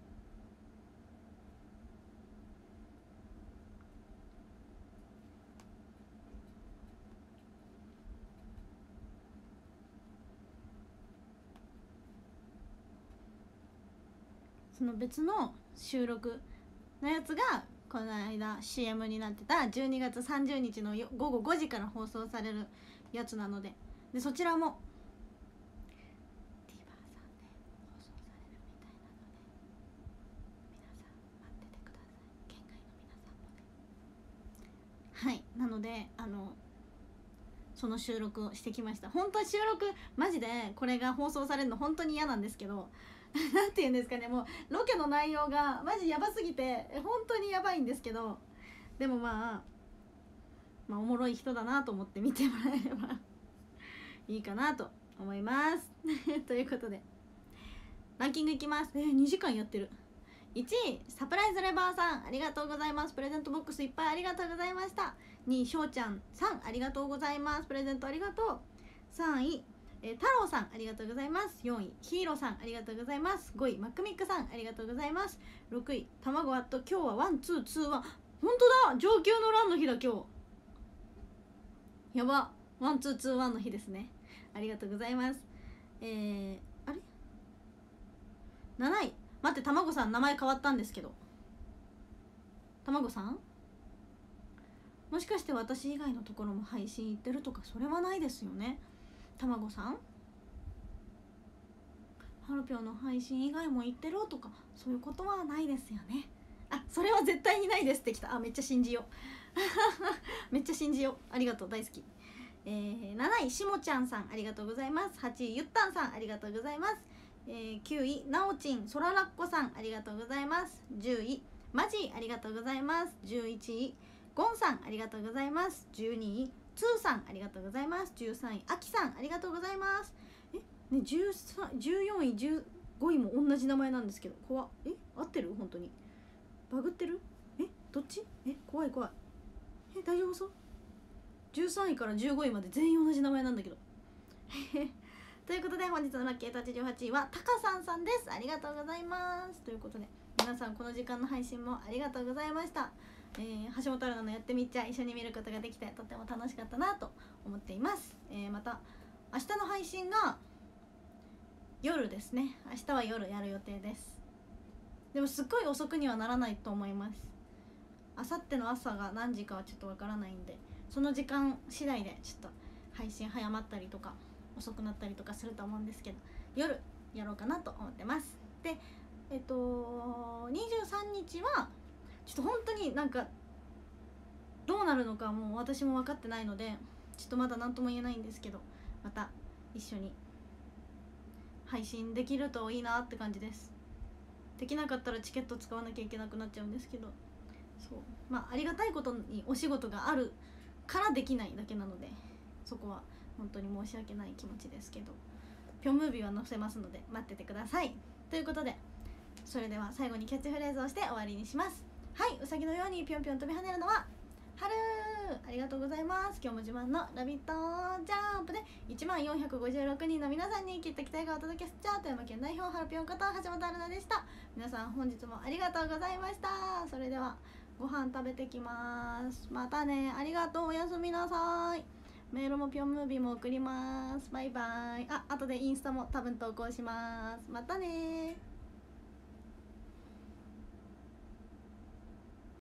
その別の収録のやつがこの間 シーエム になってたじゅうにがつさんじゅうにちのごごごじから放送されるやつなので、でそちらも ティーバー さんで放送されるみたいなので皆さん待っててください。県外の皆さんもね。はい、なのであのその収録をしてきました。本当は収録マジでこれが放送されるの本当に嫌なんですけどなんて言うんですかね、もうロケの内容がマジやばすぎて本当にやばいんですけど、でもまあまあおもろい人だなと思って見てもらえればいいかなと思いますということでランキングいきます。えー、にじかんやってる。いちいサプライズレバーさんありがとうございます。プレゼントボックスいっぱいありがとうございました。にいしょうちゃんさんありがとうございます。プレゼントありがとう。さんいえー、太郎さんありがとうございます。よんいヒーローさんありがとうございます。ごいマックミックさんありがとうございます。ろくい卵アット今日はワンツーツーワン、本当だ上級の欄の日だ今日。やばワンツーツーワンの日ですね。ありがとうございます。えー、あれなない待って卵さん名前変わったんですけど、卵さんもしかして私以外のところも配信行ってるとかそれはないですよね。卵さんハルピョンの配信以外も行ってるとかそういうことはないですよね。あそれは絶対にないですってきた。あめっちゃ信じようめっちゃ信じよう。ありがとう大好き。 えー、なないしもちゃんさんありがとうございます。はちいゆったんさんありがとうございます。えー、きゅういなおちんそららっこさんありがとうございます。じゅういマジありがとうございます。じゅういちいゴンさんありがとうございます。じゅうにいツーさんありがとうございます。じゅうさんいあきさんありがとうございます。えねじゅうさん、じゅうよんいじゅうごいも同じ名前なんですけど怖っ。え合ってる？本当にバグってる？えどっち？え怖い怖い。え大丈夫そう？じゅうさんいからじゅうごいまで全員同じ名前なんだけどということで本日のラッキーはちじゅうはちいはタカさんさんです。ありがとうございます。ということで皆さんこの時間の配信もありがとうございました。えー、橋本アルナのやってみっちゃ一緒に見ることができてとても楽しかったなと思っています。えー、また明日の配信が夜ですね。明日は夜やる予定です。でもすっごい遅くにはならないと思います。明後日の朝が何時かはちょっとわからないんで、その時間次第でちょっと配信早まったりとか遅くなったりとかすると思うんですけど、夜やろうかなと思ってます。でえっとにじゅうさんにちはちょっと本当になんかどうなるのかもう私も分かってないのでちょっとまだ何とも言えないんですけど、また一緒に配信できるといいなって感じです。できなかったらチケット使わなきゃいけなくなっちゃうんですけど、そうまあありがたいことにお仕事があるからできないだけなので、そこは本当に申し訳ない気持ちですけど、ぴょんムービーは載せますので待っててください。ということでそれでは最後にキャッチフレーズをして終わりにします。はい、うさぎのようにぴょんぴょん飛び跳ねるのは春。ありがとうございます。今日も自慢のラビットジャンプでいちまんよんひゃくごじゅうろくにんの皆さんにきっと期待がお届けすっちゃ富山県代表ハルぴょんこと橋本アルナでした。皆さん本日もありがとうございました。それではご飯食べてきます。またね。ありがとう。おやすみなさい。メールもぴょんムービーも送ります。バイバイ。あ、後でインスタも多分投稿します。またね。